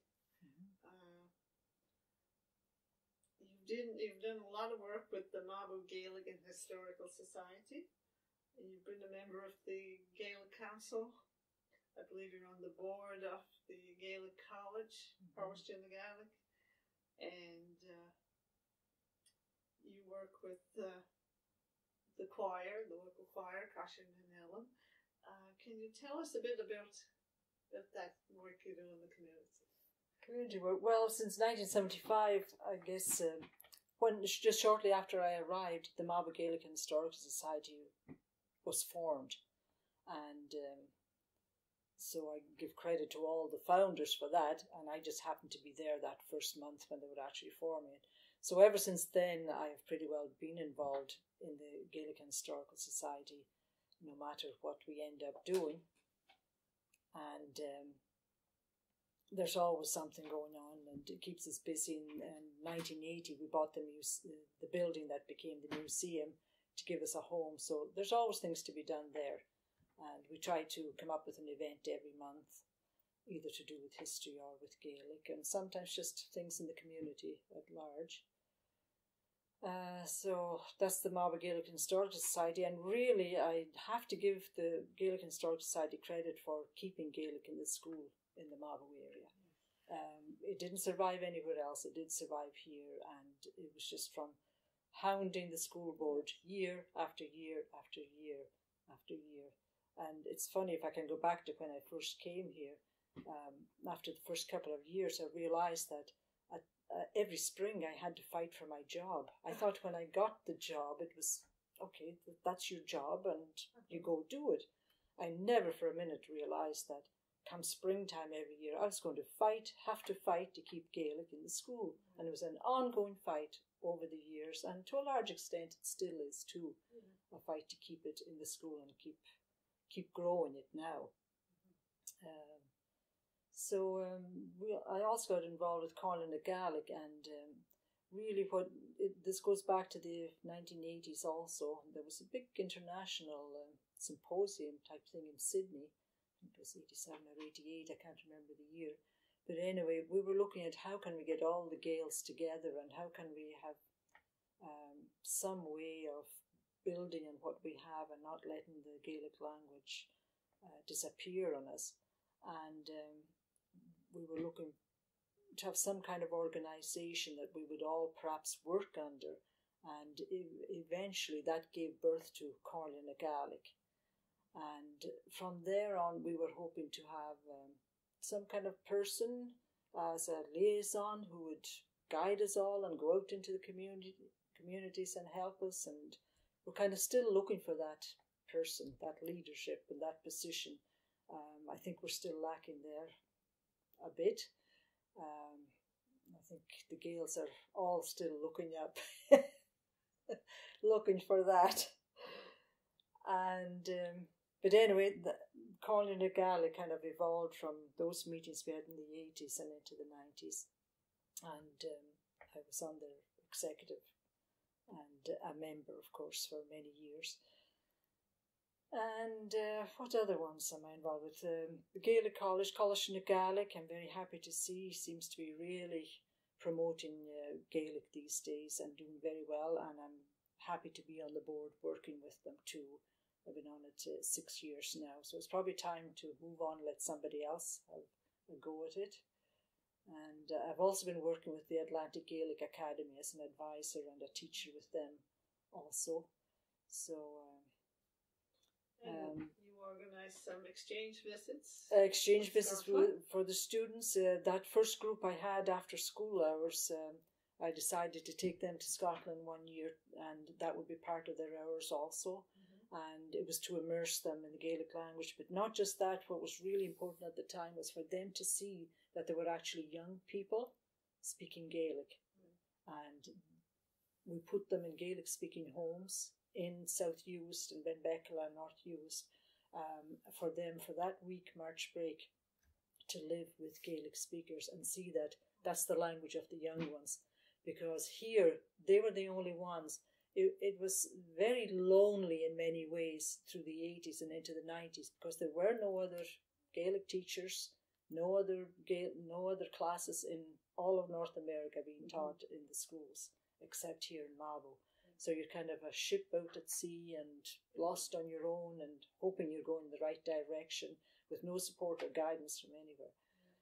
S1: You've done a lot of work with the Mabou Gaelic and Historical Society, and you've been a member of the Gaelic Council. I believe you're on the board of the Gaelic College, Coisir Na Gaidhlig, and you work with the choir, the local choir, Clachan Gàidhealach. Can you tell us a bit about that work you do in the community?
S2: Community work. Well, since 1975, I guess, when just shortly after I arrived, the Mabou Gaelic and Historical Society was formed, and so I give credit to all the founders for that, and I just happened to be there that first month when they were actually forming it. So ever since then, I have pretty well been involved in the Gaelic and Historical Society, no matter what we end up doing, and there's always something going on, and it keeps us busy. In 1980, we bought the building that became the museum to give us a home, so there's always things to be done there. And we try to come up with an event every month, either to do with history or with Gaelic, and sometimes just things in the community at large. So that's the Mabou Gaelic and Historical Society, and really I have to give the Gaelic and Historical Society credit for keeping Gaelic in the school in the Mabou area. It didn't survive anywhere else, it did survive here, and it was just from hounding the school board year after year after year after year. And it's funny, if I can go back to when I first came here, after the first couple of years, I realised that every spring I had to fight for my job. I thought when I got the job, it was, okay, that's your job and you go do it. I never for a minute realised that come springtime every year, I was going to have to fight to keep Gaelic in the school. And it was an ongoing fight over the years, and to a large extent it still is too, a fight to keep it in the school and keep keep growing it now. I also got involved with Colaisde Na Gaidhlig, and really this goes back to the 1980s also. There was a big international symposium type thing in Sydney. I think it was 87 or 88, I can't remember the year. But anyway, we were looking at how can we get all the Gaels together, and how can we have some way of building on what we have and not letting the Gaelic language disappear on us. And we were looking to have some kind of organisation that we would all perhaps work under, and eventually that gave birth to Comhairle Na Gaidhlig. And from there on, we were hoping to have some kind of person as a liaison who would guide us all and go out into the communities and help us. And we're kind of still looking for that person, that leadership and that position. I think we're still lacking there a bit. I think the Gaels are all still looking up, looking for that. And but anyway, the Comhairle Na Gaidhlig kind of evolved from those meetings we had in the 80s and into the 90s. And I was on their executive and a member, of course, for many years. And what other ones am I involved with? The Gaelic College, Clachan Gàidhealach, I'm very happy to see, seems to be really promoting Gaelic these days and doing very well. And I'm happy to be on the board working with them too. I've been on it 6 years now, so it's probably time to move on and let somebody else have a go at it. And I've also been working with the Atlantic Gaelic Academy as an advisor and a teacher with them also. So
S1: you organised some exchange visits?
S2: Exchange visits for the students. That first group I had after school hours, I decided to take them to Scotland 1 year, and that would be part of their hours also. And it was to immerse them in the Gaelic language. But not just that, what was really important at the time was for them to see that there were actually young people speaking Gaelic. And we put them in Gaelic speaking homes in South Uist and Benbecula and North Uist, for them for that week March break to live with Gaelic speakers and see that that's the language of the young ones. Because here they were the only ones. It was very lonely in many ways through the 80s and into the 90s, because there were no other Gaelic teachers, no other classes in all of North America being taught in the schools, except here in Mabou. So you're kind of a ship out at sea and lost on your own and hoping you're going in the right direction with no support or guidance from anywhere.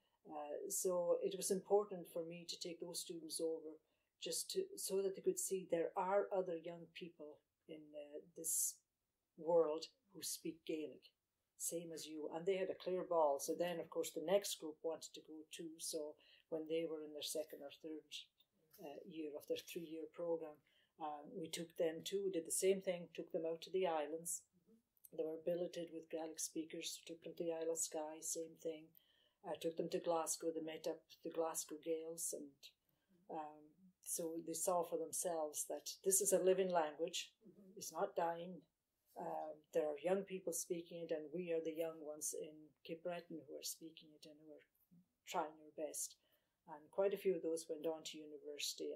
S2: So it was important for me to take those students over so that they could see there are other young people in this world who speak Gaelic, same as you. And they had a clear ball. So then, of course, the next group wanted to go too. So when they were in their second or third year of their 3-year program, we took them too, did the same thing, took them out to the islands. They were billeted with Gaelic speakers, took them to the Isle of Skye, same thing. Took them to Glasgow, they met up with the Glasgow Gaels, and so they saw for themselves that this is a living language, it's not dying. There are young people speaking it, and we are the young ones in Cape Breton who are speaking it and who are trying our best. And quite a few of those went on to university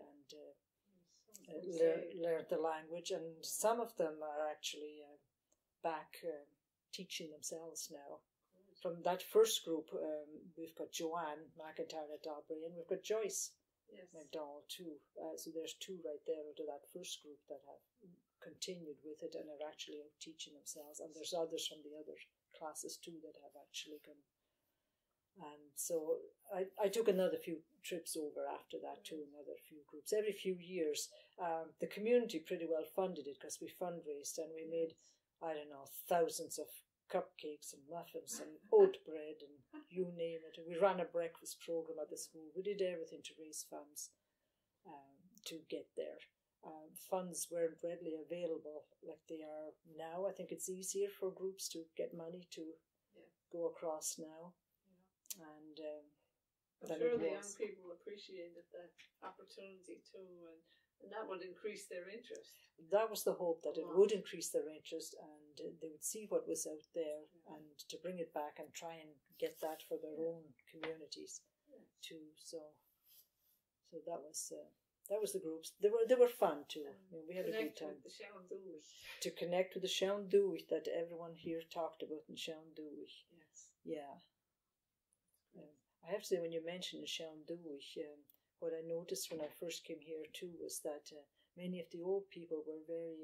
S2: and learned the language, and some of them are actually back teaching themselves now. From that first group, we've got Joanne McIntyre at Dobry, and we've got Joyce MacDonald too. So there's 2 right there out of that first group that have continued with it and are actually out teaching themselves. And there's others from the other classes too that have actually gone. And so I took another few trips over after that to another few groups. Every few years, the community pretty well funded it because we fundraised and we made, I don't know, thousands of cupcakes and muffins and oat bread and you name it. And we ran a breakfast program at the school. We did everything to raise funds to get there. Funds weren't readily available like they are now. I think it's easier for groups to get money to go across now. And
S1: I'm sure the young people appreciated that opportunity too, and And that would increase their interest.
S2: That was the hope, that it would increase their interest, and they would see what was out there and to bring it back and try and get that for their own communities too. So that was the groups. They were fun too. I mean, we had a good time. To connect with the Sean Dúich that everyone here talked about in Sean Dúich.
S1: Yes.
S2: Yeah. I have to say, when you mentioned Sean Dúich, what I noticed when I first came here too was that many of the old people were very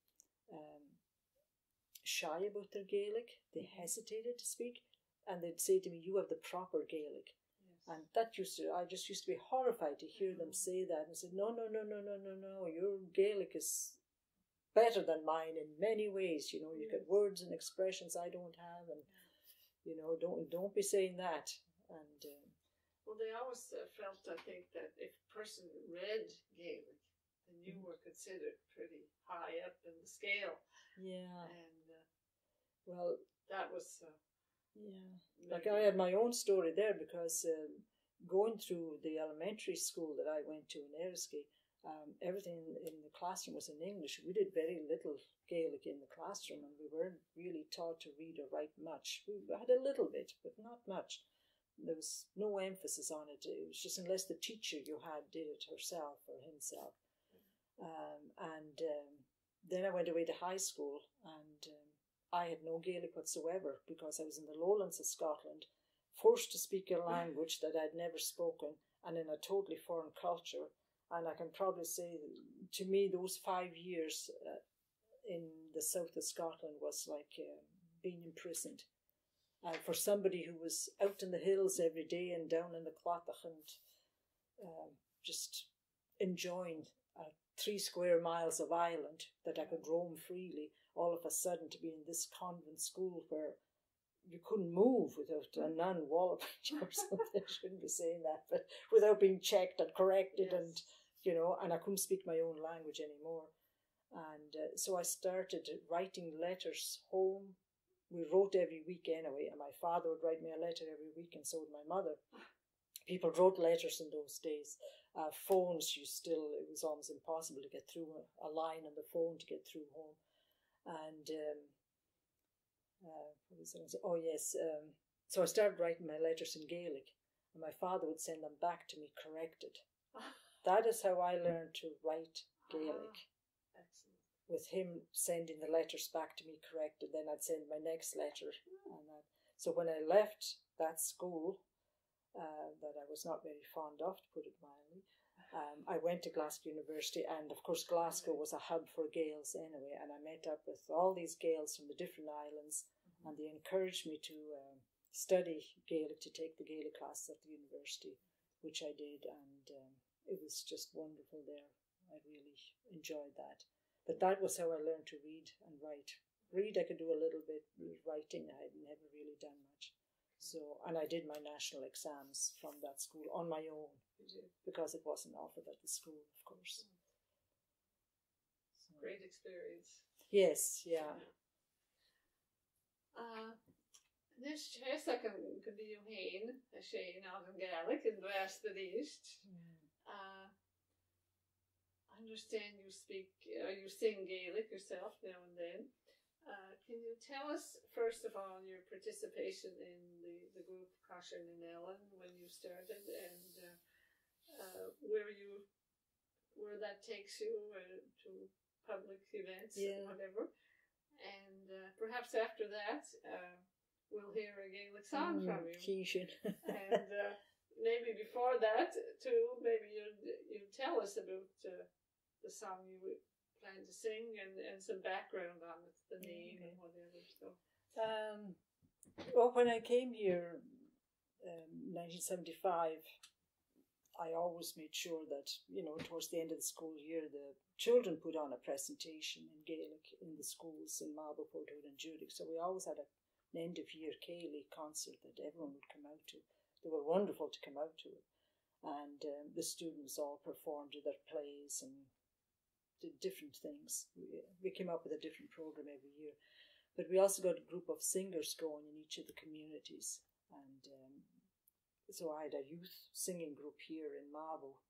S2: shy about their Gaelic. They hesitated to speak, and they'd say to me, "You have the proper Gaelic." Yes. And that I just used to be horrified to hear them say that, and said, "No, your Gaelic is better than mine in many ways. You know, you've got words and expressions I don't have, and you know, don't be saying that." And
S1: well, they always felt, I think, that if a person read Gaelic, then you were considered pretty high up in the scale.
S2: Yeah.
S1: And
S2: well,
S1: that was
S2: like I had my own story there, because going through the elementary school that I went to in Eriskay, everything in the classroom was in English. We did very little Gaelic in the classroom, and we weren't really taught to read or write much. We had a little bit, but not much. There was no emphasis on it. It was just unless the teacher you had did it herself or himself. Then I went away to high school, and I had no Gaelic whatsoever, because I was in the lowlands of Scotland, forced to speak a language that I'd never spoken, and in a totally foreign culture. And I can probably say, to me, those 5 years in the south of Scotland was like being imprisoned. For somebody who was out in the hills every day and down in the Clatach and just enjoying 3 square miles of island that I could roam freely, all of a sudden to be in this convent school where you couldn't move without a nun walloping you or something. I shouldn't be saying that, but without being checked and corrected, and you know, and I couldn't speak my own language anymore. And so I started writing letters home. We wrote every week anyway, and my father would write me a letter every week, and so would my mother. People wrote letters in those days. Phones, it was almost impossible to get through a line on the phone to get through home. And what was I going to say? Oh yes, so I started writing my letters in Gaelic, and my father would send them back to me corrected. That is how I learned to write Gaelic.
S1: Excellent.
S2: With him sending the letters back to me corrected, then I'd send my next letter. And that. So when I left that school, that I was not very fond of, to put it mildly, I went to Glasgow University, and of course Glasgow was a hub for Gaels anyway, and I met up with all these Gaels from the different islands, and they encouraged me to study Gaelic, to take the Gaelic classes at the university, which I did, and it was just wonderful there. I really enjoyed that. But that was how I learned to read and write. Read I could do a little bit, writing I had never really done much. So, and I did my national exams from that school on my own, because it wasn't offered at the school, of course. So.
S1: Great experience.
S2: Yes, yeah.
S1: This Chesa can be Hain, a Shane out in Gaelic in the West and East. I understand you sing Gaelic yourself now and then. Can you tell us, first of all, your participation in the group Clachan Gàidhealach when you started, and where that takes you to public events and whatever? And perhaps after that, we'll hear a Gaelic song from you. And maybe before that, too, maybe you'd tell us about the song you would plan to sing, and some background on it, the name and whatever. So,
S2: well, when I came here in 1975, I always made sure that, you know, towards the end of the school year, the children put on a presentation in Gaelic in the schools in Mabou, Cèilidh and Gàidhlig. So we always had an end of year Céilí concert that everyone would come out to. They were wonderful to come out to it. And the students all performed their plays and did different things. We came up with a different program every year. But we also got a group of singers going in each of the communities. And so I had a youth singing group here in Mabou,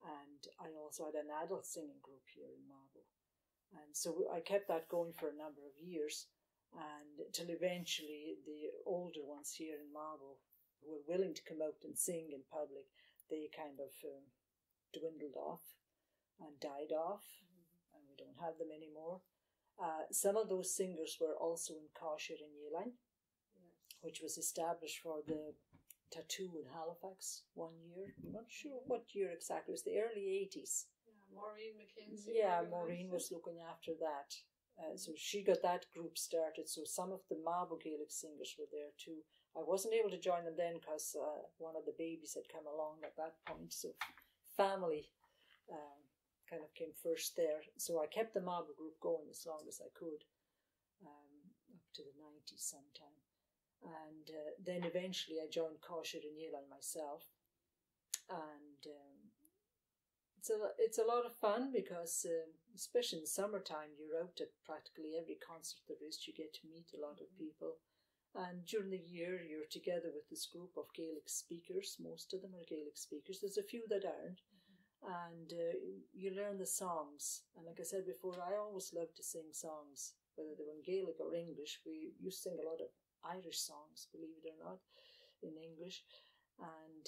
S2: and I also had an adult singing group here in Mhàbu. And so I kept that going for a number of years, and till eventually the older ones here in Mhàbu, who were willing to come out and sing in public, they kind of dwindled off and died off, and we don't have them anymore. Some of those singers were also in Coisir and Eilein, which was established for the tattoo in Halifax one year. I'm not sure what year exactly. It was the early 80s.
S1: Maureen McKenzie.
S2: Yeah, Maureen was looking after that. So she got that group started. So some of the Mabou Gaelic singers were there too. I wasn't able to join them then because one of the babies had come along at that point. So family kind of came first there. So I kept the Mabou group going as long as I could, up to the 90s sometime. And then eventually I joined Coisir and Eilein myself. And it's a lot of fun because, especially in summertime, you're out at practically every concert there is. You get to meet a lot of people. And during the year, you're together with this group of Gaelic speakers. Most of them are Gaelic speakers. There's a few that aren't. And you learn the songs. And like I said before, I always loved to sing songs, whether they were in Gaelic or English. We used to sing a lot of Irish songs, believe it or not, in English. And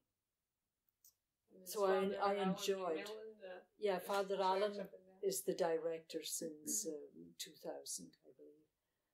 S2: so I enjoyed. Yeah, Father Alan is the director since 2000, I believe.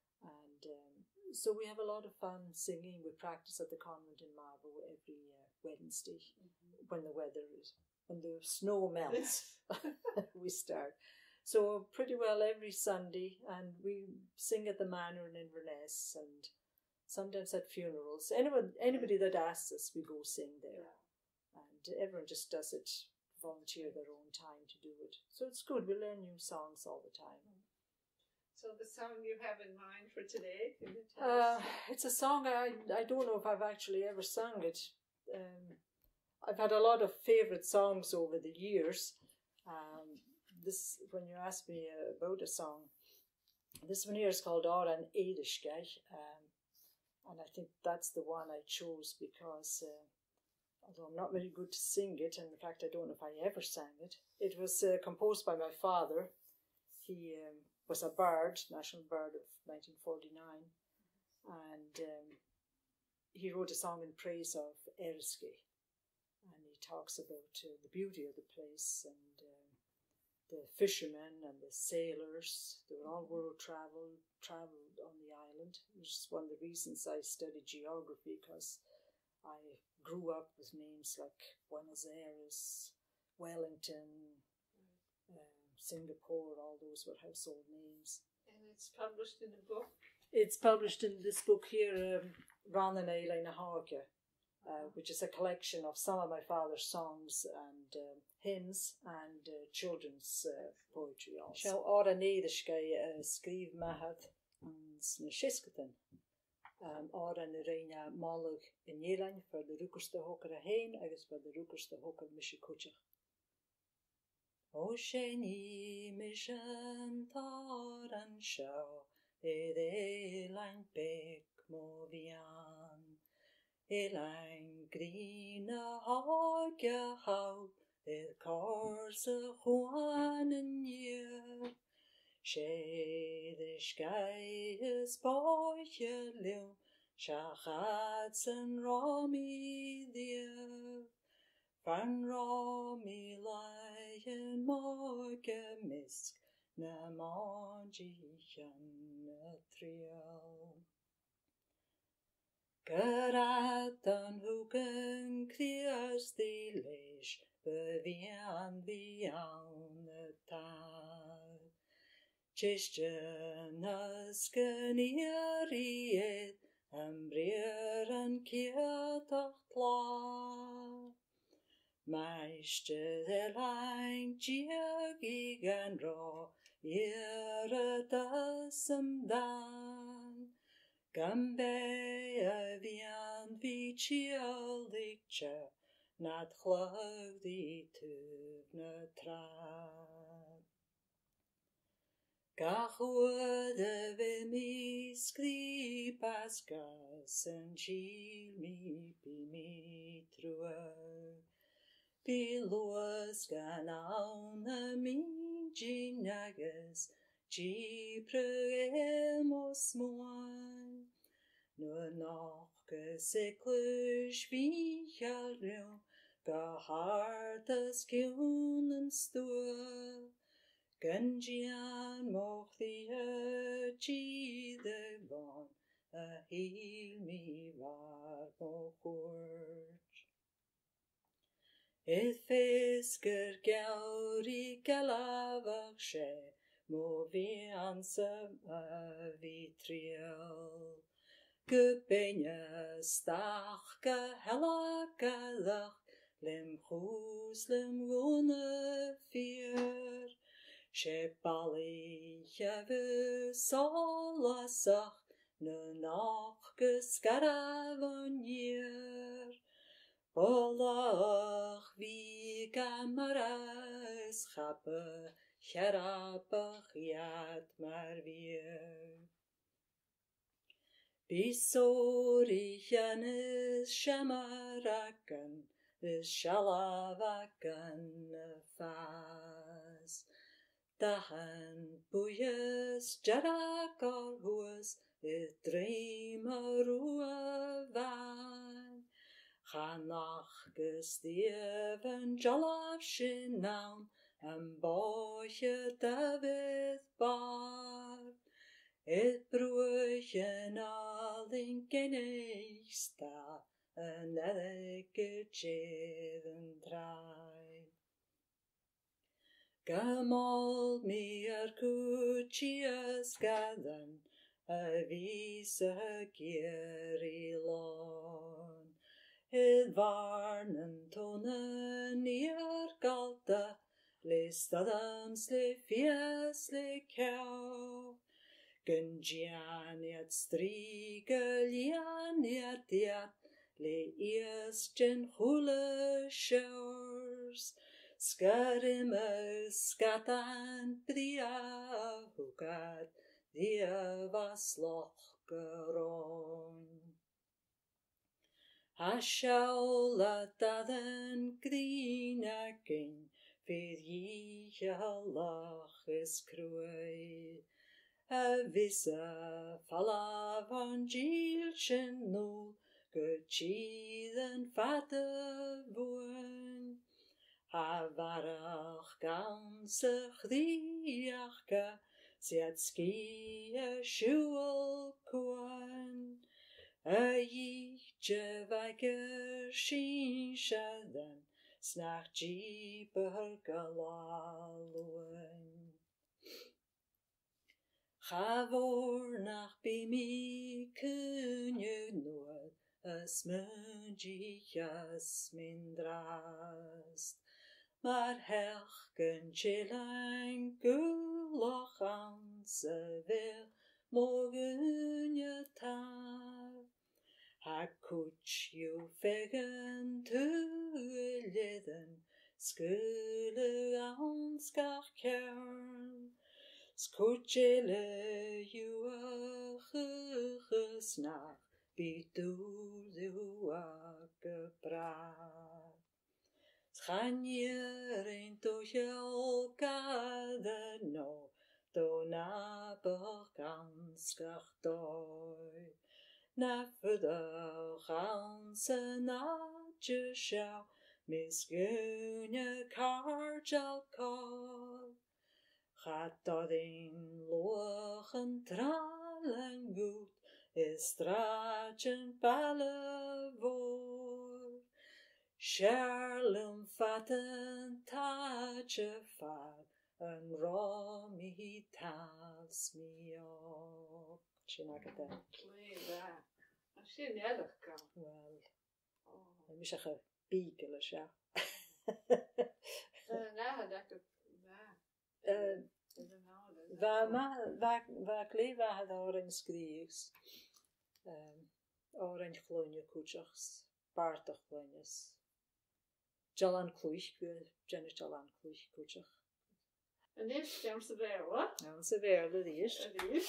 S2: And so we have a lot of fun singing. We practice at the convent in Mhàbu every Wednesday when the snow melts. We start. So pretty well every Sunday, and we sing at the manor in Inverness, and sometimes at funerals. Anybody that asks us, we go sing there. And everyone just does it, volunteer their own time to do it. So it's good. We learn new songs all the time.
S1: So the song you have in mind for today?
S2: It's a song I don't know if I've actually ever sung it. I've had a lot of favourite songs over the years. When you ask me about a song, this one here is called Eriskay, and I think that's the one I chose because although I'm not very good to sing it, and in fact I don't know if I ever sang it. It was composed by my father. He was a bard, national bard of 1949, and he wrote a song in praise of Eriskay, and he talks about the beauty of the place and the fishermen and the sailors. They were all world travelled on the island, which is one of the reasons I studied geography, because I grew up with names like Buenos Aires, Wellington, Singapore. All those were household names.
S1: And it's published in a book?
S2: It's published in this book here, Seinneadairean Mhàbu, which is a collection of some of my father's songs and hymns and children's poetry also. Shall Ára Néadiscé scríb mahad ans na Sioscatain. Ára na Réine Málaigh in Eilein for the Rúchas de Hócar a Hain agus for the Rúchas de Hócar Misha Cúteach. O Shani Mishan Taran Shao Eilein Bek Movian Eilein Grina Hága Hau Corsa Juan and Year Eileriscay is boy Liu Shachats and Romy dear Van Romy Lion Morga Misk Na Margie Beaton Trio Geradan Hugen Clears the Leish Bevian beyond the tide. Christianas Genieriet and Brier and Kiatach La. Meister Eilein Giagig and Raw, Dasam Dan. Gambe vian Gléidheadh nad chlog di tuv na tra. Gachwood mi skripas gas and chill me be me true. Bí luas gan ána mídí negas, Díbre mos móin. Nu nachgus eklus víchalrium, Ga hartas giúnan stua. Gunjian moch the Gàidhlig von, A híl mi var mo church. Fisgur gauri galavach sé, Mo vi ansa vi trial. Gubbeine stach Gàidhealach Gàidhlig, Lim chús lim gúna fear. Sé Baile jefu solasach, Nu nachgus garavan year. Bolach vi gamaras chappe, Cherabach yad mar vir. Bisori janis shamarakan, Is shalavakan fas. Dahan buyas jarak or huas, It dream a rua van. Chanach gus dieven jalav shin naun, Am boche David bar. It bruchen al in genigsta, An elke cheden trai. Gamal mi kuchias gadan, A visa geri lon. Id varnen tonen iar galta, Le stadams le fies le kau. Gunjianiat strige lianiat diat, Le iasgen hule showers. Skarimme skatan bria hugat, Dia was loch geron. Hashaula daden grinakin, Fydd Gàidhealach is crwy. A visa falaf an gil sin nôl, Gychid yn fada fwyn. A varach gans y chdiachga, Siad sgi a siwl cwan. A yiche vager sin shadan, Snach jeeper galalwen. Chavor nach bi mi kunje nood, As mungias mindrast. Maar herken chillang gulach aan ze weer morgen je taar. Ha kuch you vegen te leden, Skule aan skach kern. Skutjele you a gesnach, Bi du a gepraat. Seinneadairean Mhàbu no, Do na Gaisgich Òga. Na fydach ansa na jyshaw, Misgune carjal cor. Chadodin loch yn tralan goed, Is drachen Baile vor. Sherlum fatten tache far, Yn romi tals mi op. Seinneadairean.
S1: Gléidheadh. A Seinneadairean gan.
S2: Wel, mis a beagle a sha. Va Gléidheadh oren skriegs. Oren chlonje kuchachs, Bartach chlonjes. Jalan Clwych, Jenny Jalan Clwych kuchach.
S1: And this down to there, what?
S2: Down to there, the dish.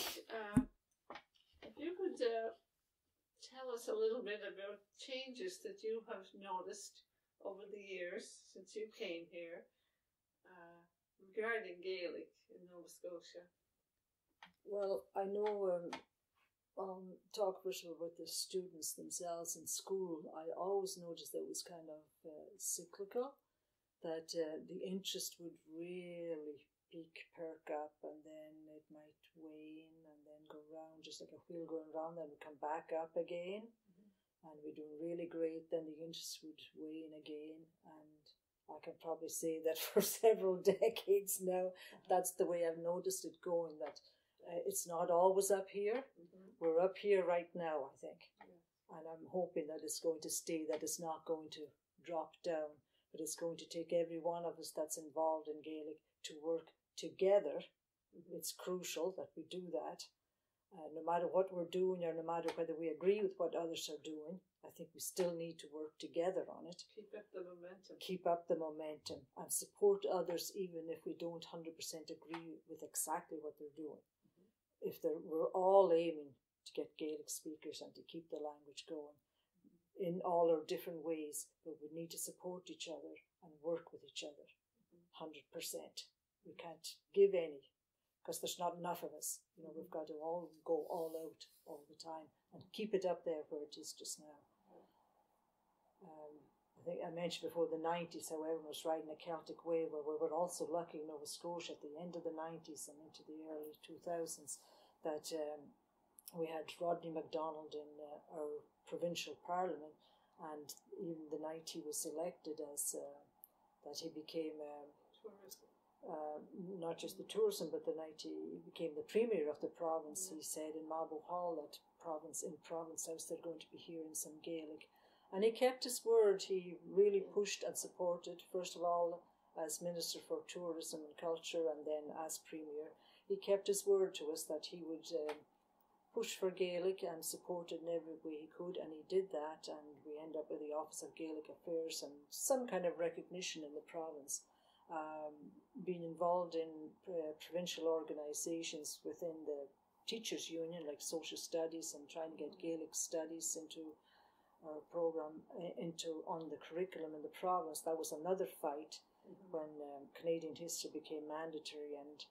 S1: If you could tell us a little bit about changes that you have noticed over the years since you came here regarding Gaelic in Nova Scotia?
S2: Well, I know talk first of all about the students themselves in school. I always noticed that it was kind of cyclical, that the interest would really peak, perk up, and then it might wane and then go round, just like a wheel going round, then would come back up again. And we're doing really great, then the interest would wane again. And I can probably say that for several decades now, that's the way I've noticed it going, that it's not always up here. We're up here right now, I think. And I'm hoping that it's going to stay, that it's not going to drop down, but it's going to take every one of us that's involved in Gaelic to work together. It's crucial that we do that. No matter what we're doing, or no matter whether we agree with what others are doing, I think we still need to work together on it.
S1: Keep up the momentum.
S2: Keep up the momentum and support others even if we don't 100% agree with exactly what they're doing. We're all aiming to get Gaelic speakers and to keep the language going in all our different ways, but we need to support each other and work with each other 100%. We can't give any, because there's not enough of us. We've got to all go all out all the time and keep it up there where it is just now. I think I mentioned before the 90s how everyone was riding a Celtic wave, where we were also lucky in Nova Scotia at the end of the 90s and into the early 2000s that we had Rodney MacDonald in our provincial parliament, and even the night he was elected as that he became not just the tourism, but the night he became the premier of the province, he said in Mabou Hall that in Province House they're going to be hearing some Gaelic. And he kept his word. He really pushed and supported, first of all as Minister for Tourism and Culture and then as Premier. He kept his word to us that he would push for Gaelic and support it in every way he could, and he did that, and we end up with the Office of Gaelic Affairs and some kind of recognition in the province. Being involved in provincial organisations within the Teachers' Union, like Social Studies, and trying to get Gaelic Studies into our programme, on the curriculum in the province. That was another fight when Canadian history became mandatory, and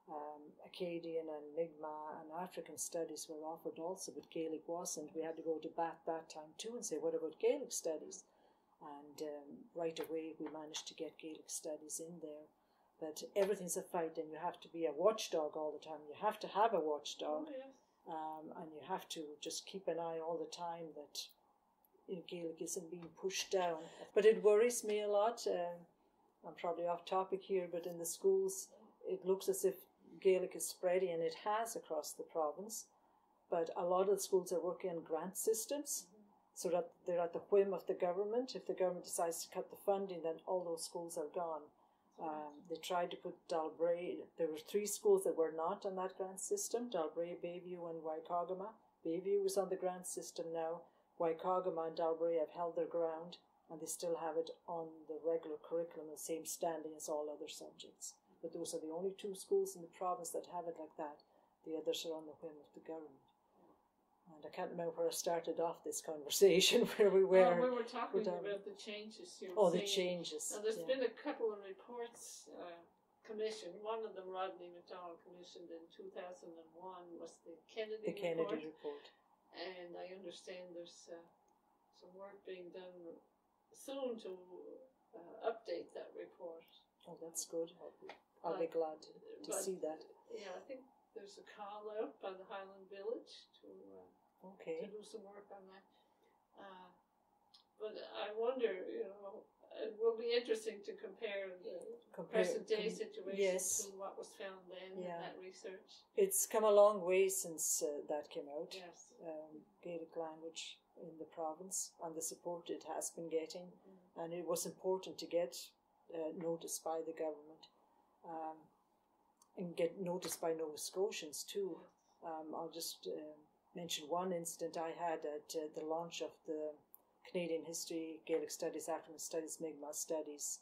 S2: Acadian and Mi'kmaq and African studies were offered also, but Gaelic wasn't. We had to go to bat that time too and say, what about Gaelic studies? And right away we managed to get Gaelic studies in there. But everything's a fight, and you have to be a watchdog all the time. You have to have a watchdog, and you have to just keep an eye all the time that Gaelic isn't being pushed down. But it worries me a lot. I'm probably off topic here, but in the schools it looks as if Gaelic is spreading, and it has across the province. But a lot of the schools are working on grant systems, so that they're at the whim of the government. If the government decides to cut the funding, then all those schools are gone. They tried to put Dalbray. There were 3 schools that were not on that grant system: Dalbray, Bayview and Waikagama. Bayview was on the grant system now. Waikagama and Dalbray have held their ground, and they still have it on the regular curriculum, the same standing as all other subjects. But those are the only 2 schools in the province that have it like that. The others are on the whim of the government. And I can't remember where I started off this conversation, where we were.
S1: We were talking about the changes.
S2: The changes.
S1: Now, there's been a couple of reports commissioned. One of them Rodney MacDonald commissioned in 2001 was the Kennedy report. And I understand there's some work being done soon to update that report.
S2: Oh, that's good. I'll be glad to see that.
S1: Yeah, I think there's a call out by the Highland Village to do some work on that. But I wonder, it will be interesting to compare the present day situation to what was found then in that research.
S2: It's come a long way since that came out.
S1: Yes.
S2: Gaelic language in the province and the support it has been getting, and it was important to get noticed by the government. And get noticed by Nova Scotians too. I'll just mention one incident I had at the launch of the Canadian History, Gaelic Studies, African Studies, Mi'kmaq Studies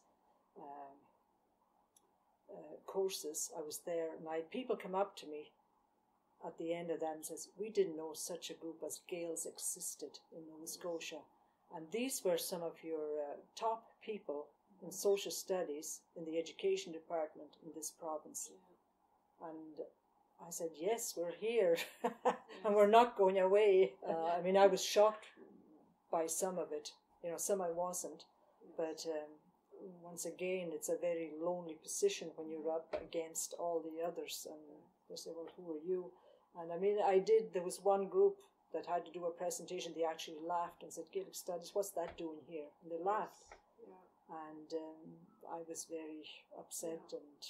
S2: courses. I was there, and I had people come up to me at the end of that and says, we didn't know such a group as Gaels existed in Nova Scotia. And these were some of your top people in social studies in the education department in this province. Yeah. And I said, yes, we're here and we're not going away. I mean, I was shocked by some of it. Some I wasn't. But once again, it's a very lonely position when you're up against all the others. And they say, well, who are you? And I mean, there was one group that had to do a presentation. They actually laughed and said, Gaelic Studies, what's that doing here? And they laughed. Yeah. And I was very upset. Yeah. And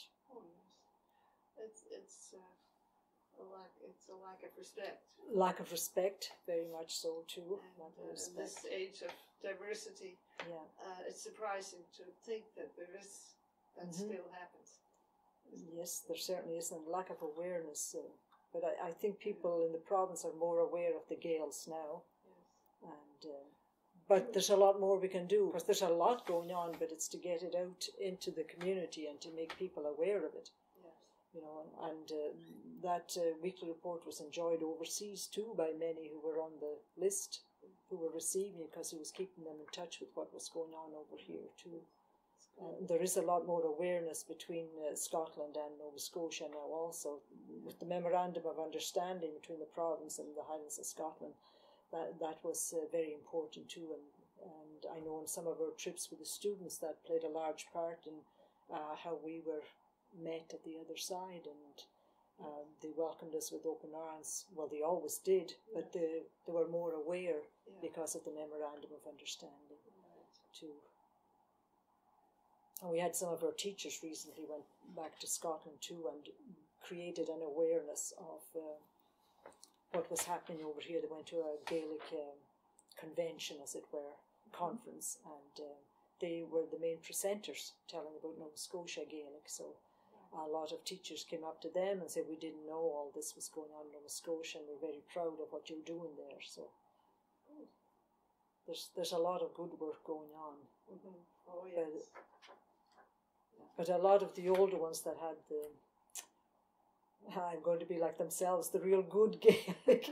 S1: it's a lack of respect.
S2: Lack of respect, very much so too.
S1: And in this age of diversity, it's surprising to think that that still happens.
S2: Yes, there certainly is, and lack of awareness. But I think people in the province are more aware of the Gaels now. Yes. And but there's a lot more we can do, because there's a lot going on, but it's to get it out into the community and to make people aware of it. And that weekly report was enjoyed overseas too by many who were on the list, who were receiving it, because he was keeping them in touch with what was going on over here too. There is a lot more awareness between Scotland and Nova Scotia now also, with the Memorandum of Understanding between the province and the Highlands of Scotland. That was very important too, and I know in some of our trips with the students that played a large part in how we were met at the other side, and they welcomed us with open arms. Well, they always did, but they were more aware because of the Memorandum of Understanding too. And we had some of our teachers recently went back to Scotland too and created an awareness of what was happening over here. They went to a Gaelic convention, as it were, conference, and they were the main presenters telling about Nova Scotia Gaelic. So a lot of teachers came up to them and said, we didn't know all this was going on in Nova Scotia, and we're very proud of what you're doing there. So there's a lot of good work going on.
S1: Mm-hmm. Oh, yes.
S2: But a lot of the older ones that had I'm going to be like themselves, the real good Gaelic,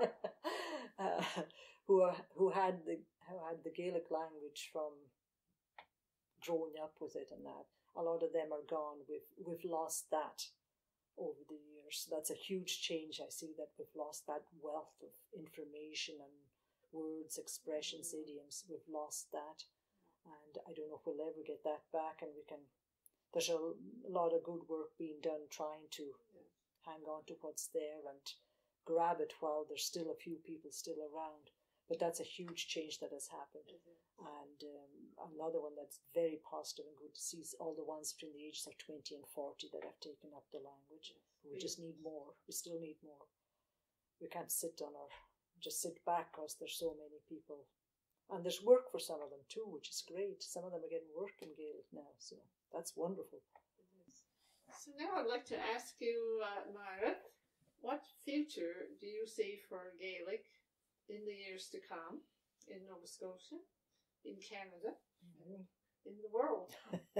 S2: who had the Gaelic language from growing up with it, and that a lot of them are gone. We've lost that over the years. That's a huge change. I see that we've lost that wealth of information and words, expressions, idioms. We've lost that, and I don't know if we'll ever get that back. And there's a lot of good work being done trying to hang on to what's there and grab it while there's still a few people still around. But that's a huge change that has happened. Mm-hmm. And another one that's very positive and good to see is all the ones between the ages of 20 and 40 that have taken up the language. We just need more. We still need more. We can't sit back because there's so many people. And there's work for some of them too, which is great. Some of them are getting work in Gaelic now, so that's wonderful.
S1: So now I'd like to ask you, Mara, what future do you see for Gaelic in the years to come in Nova Scotia, in Canada, in the world?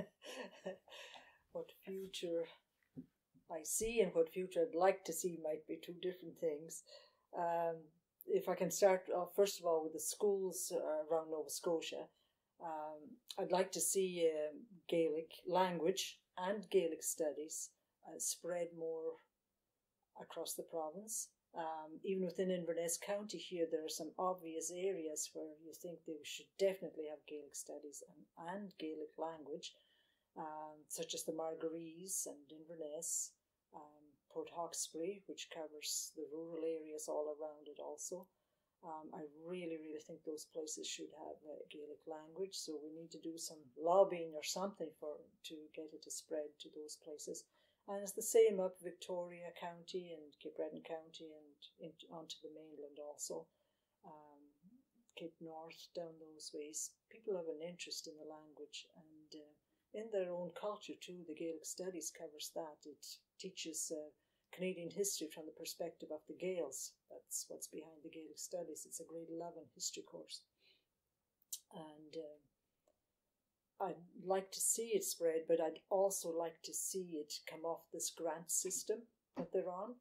S2: What future I see and what future I'd like to see might be two different things. If I can start off, first of all, with the schools around Nova Scotia, I'd like to see Gaelic language and Gaelic studies spread more across the province. Even within Inverness County here, there are some obvious areas where you think they should definitely have Gaelic studies and Gaelic language, such as the Margarees and Inverness, Port Hawkesbury, which covers the rural areas all around it also. I really, really think those places should have Gaelic language, so we need to do some lobbying or something to get it to spread to those places. And it's the same up Victoria County and Cape Breton County and onto the mainland also. Cape North, down those ways. People have an interest in the language and in their own culture too. The Gaelic Studies covers that. It teaches Canadian history from the perspective of the Gaels. That's what's behind the Gaelic Studies. It's a grade 11 history course. And I'd like to see it spread, but I'd also like to see it come off this grant system that they're on.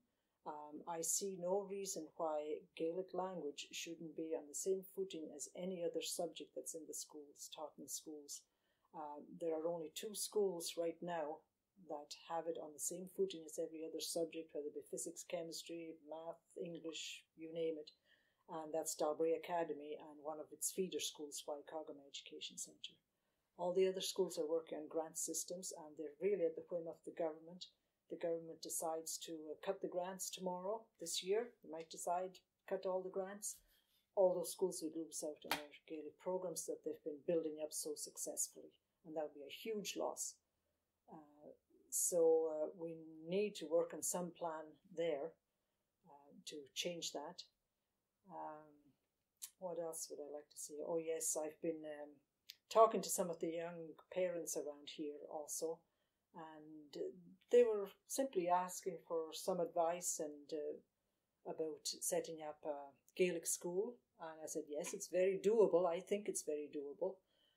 S2: I see no reason why Gaelic language shouldn't be on the same footing as any other subject that's in the schools, taught in the schools. There are only 2 schools right now that have it on the same footing as every other subject, whether it be physics, chemistry, math, English, you name it. And that's Gaelic Academy and one of its feeder schools, Waikagama Education Centre. All the other schools are working on grant systems, and they're really at the whim of the government. The government decides to cut the grants tomorrow, this year. They might decide cut all the grants. All those schools would lose out on their Gaelic programs that they've been building up so successfully, and that would be a huge loss. So we need to work on some plan there to change that. What else would I like to see? Oh yes, I've been talking to some of the young parents around here also, and they were simply asking for some advice and about setting up a Gaelic school. And I said, yes, it's very doable. I think it's very doable.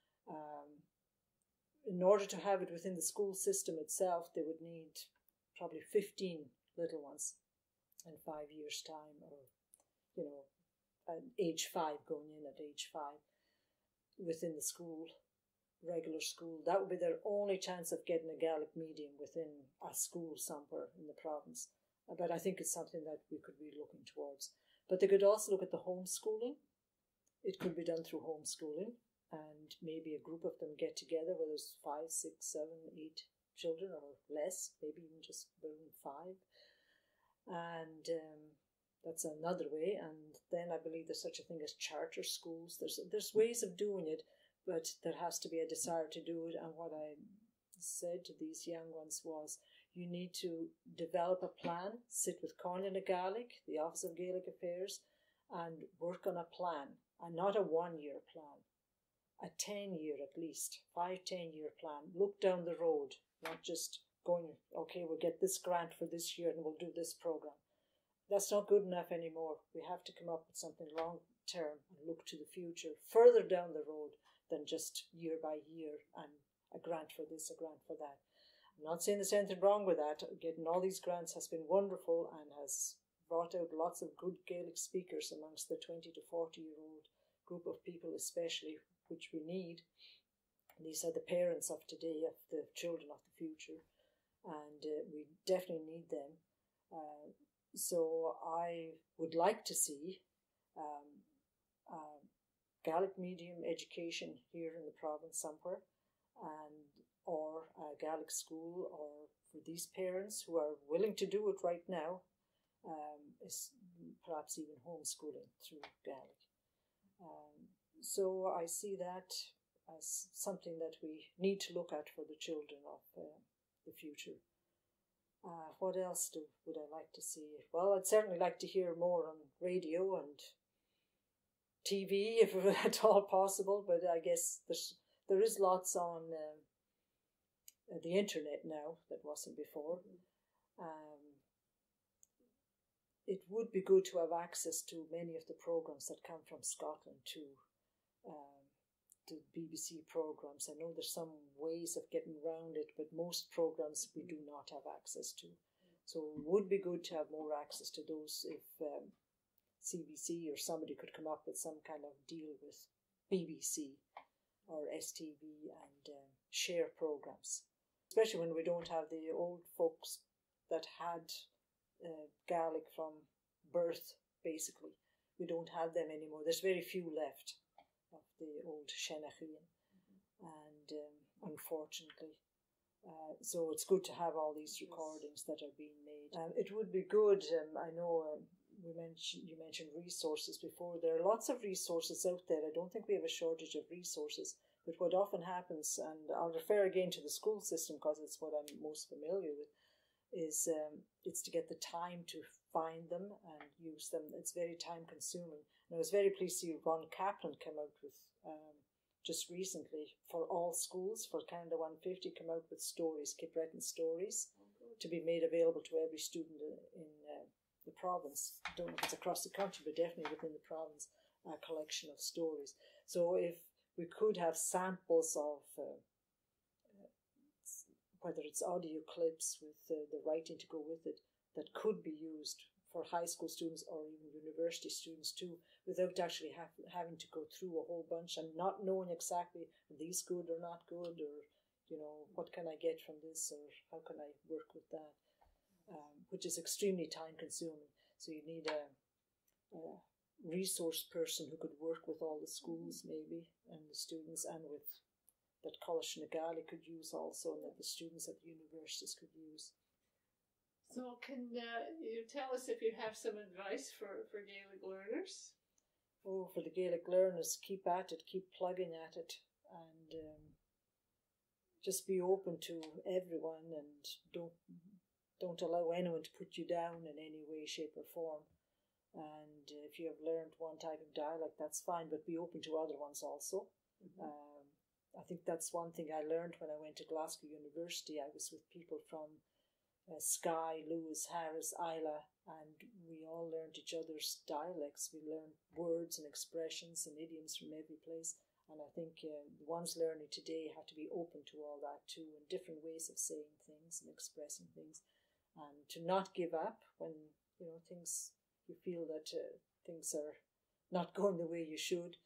S2: In order to have it within the school system itself, they would need probably 15 little ones in 5 years' time, or, you know, at age 5, going in at age 5 within the school, regular school. That would be their only chance of getting a Gaelic medium within a school somewhere in the province. But I think it's something that we could be looking towards. But they could also look at the homeschooling. It could be done through homeschooling, and maybe a group of them get together, whether there's 5, 6, 7, 8 children or less, maybe even just around 5. And that's another way. And then I believe there's such a thing as charter schools. There's ways of doing it, but there has to be a desire to do it. And what I said to these young ones was, you need to develop a plan, sit with Comhairle Na Gaidhlig, the Office of Gaelic Affairs, and work on a plan, and not a 1-year plan, a 10-year at least, 5-10-year plan. Look down the road, not just going, okay, we'll get this grant for this year and we'll do this program. That's not good enough anymore. We have to come up with something long term and look to the future, further down the road than just year by year and a grant for this, a grant for that. I'm not saying there's anything wrong with that. Getting all these grants has been wonderful and has brought out lots of good Gaelic speakers amongst the 20 to 40-year-old group of people especially, which we need. These are the parents of today, of the children of the future, and we definitely need them. So I would like to see Gaelic medium education here in the province somewhere, or a Gaelic school, or for these parents who are willing to do it right now, is perhaps even homeschooling through Gaelic. So I see that as something that we need to look at for the children of the future. What else would I like to see? Well, I'd certainly like to hear more on radio and TV, if at all possible, but I guess there is lots on the internet now that wasn't before. It would be good to have access to many of the programs that come from Scotland to BBC programs. I know there's some ways of getting around it, but most programs we do not have access to. So it would be good to have more access to those if CBC or somebody could come up with some kind of deal with BBC or STV and share programs. Especially when we don't have the old folks that had Gaelic from birth, basically. We don't have them anymore. There's very few left of the old Seinneadairean, and unfortunately. So it's good to have all these recordings that are being made. It would be good, I know you mentioned resources before. There are lots of resources out there. I don't think we have a shortage of resources, but what often happens, and I'll refer again to the school system because it's what I'm most familiar with, is it's to get the time to find them and use them. It's very time consuming. And I was very pleased to see Ron Kaplan come out with just recently for all schools, for Canada 150, come out with stories, Cape Breton stories, to be made available to every student in the province. I don't know if it's across the country, but definitely within the province, a collection of stories. So if we could have samples of whether it's audio clips with the writing to go with it, that could be used for high school students or even university students too, without actually having to go through a whole bunch and not knowing exactly are these good or not good, or what can I get from this, or how can I work with that, which is extremely time consuming. So you need a resource person who could work with all the schools maybe and the students, and with that Colaisde Na Gaidhlig could use also, and that the students at the universities could use.
S1: So can you tell us if you have some advice for Gaelic learners?
S2: Oh, for the Gaelic learners, keep at it, keep plugging at it, and just be open to everyone, and don't allow anyone to put you down in any way, shape or form. And if you have learned one type of dialect, that's fine, but be open to other ones also. I think that's one thing I learned when I went to Glasgow University. I was with people from Skye, Lewis, Harris, Eilein, and we all learned each other's dialects. We learned words and expressions and idioms from every place. And I think the ones learning today have to be open to all that too, and different ways of saying things and expressing things, and to not give up when things, you feel that things are not going the way you should.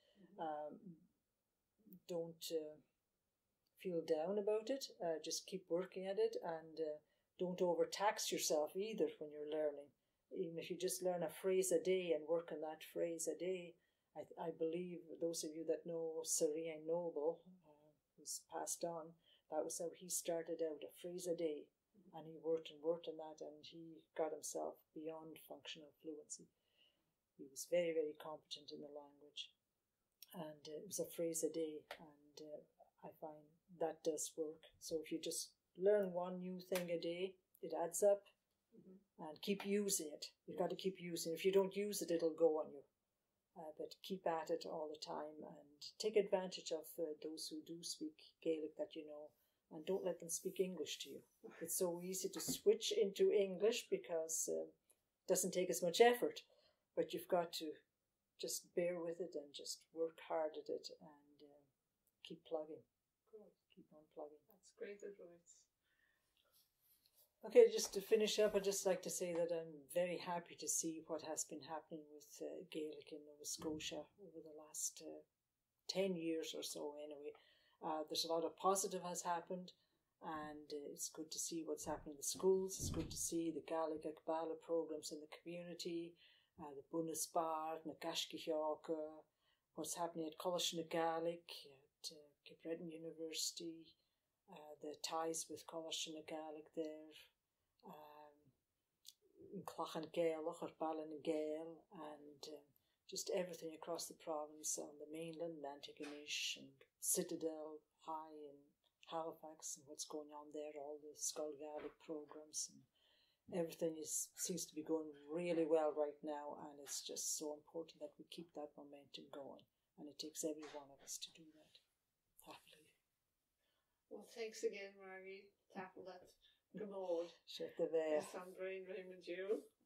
S2: Don't feel down about it. Just keep working at it, and don't overtax yourself either when you're learning. Even if you just learn a phrase a day and work on that phrase a day, I believe those of you that know Sir Ian Noble, who's passed on, that was how he started out, a phrase a day, and he worked on that, and he got himself beyond functional fluency. He was very, very competent in the language, and it was a phrase a day, and I find that does work. So if you just learn one new thing a day, it adds up, and keep using it. You've got to keep using it. If you don't use it, it'll go on you. But keep at it all the time, and take advantage of those who do speak Gaelic that you know, and don't let them speak English to you. It's so easy to switch into English because it doesn't take as much effort, but you've got to just bear with it and just work hard at it, and keep plugging.
S1: Good.
S2: Keep on plugging.
S1: That's great advice.
S2: Okay, just to finish up, I'd just like to say that I'm very happy to see what has been happening with Gaelic in Nova Scotia over the last 10 years or so anyway. There's a lot of positive has happened, and it's good to see what's happening in the schools. It's good to see the Gaelic Academy programs in the community, the Bundesbar, na Gaisgich Òga, what's happening at Colaisde Na Gaidhlig, at Cape Breton University, the ties with Colaisde Na Gaidhlig there, in Clachan Gàidhealach or Baile na Gaidhlig, and just everything across the province on the mainland, Antigonish and Citadel, High and Halifax, and what's going on there, all the Skull Gaelic programs, and everything seems to be going really well right now, and it's just so important that we keep that momentum going, and it takes every one of us to do that, happily.
S1: Well, thanks again, Margie. Tackle that commode.
S2: Shut the veil.
S1: Some brain with you.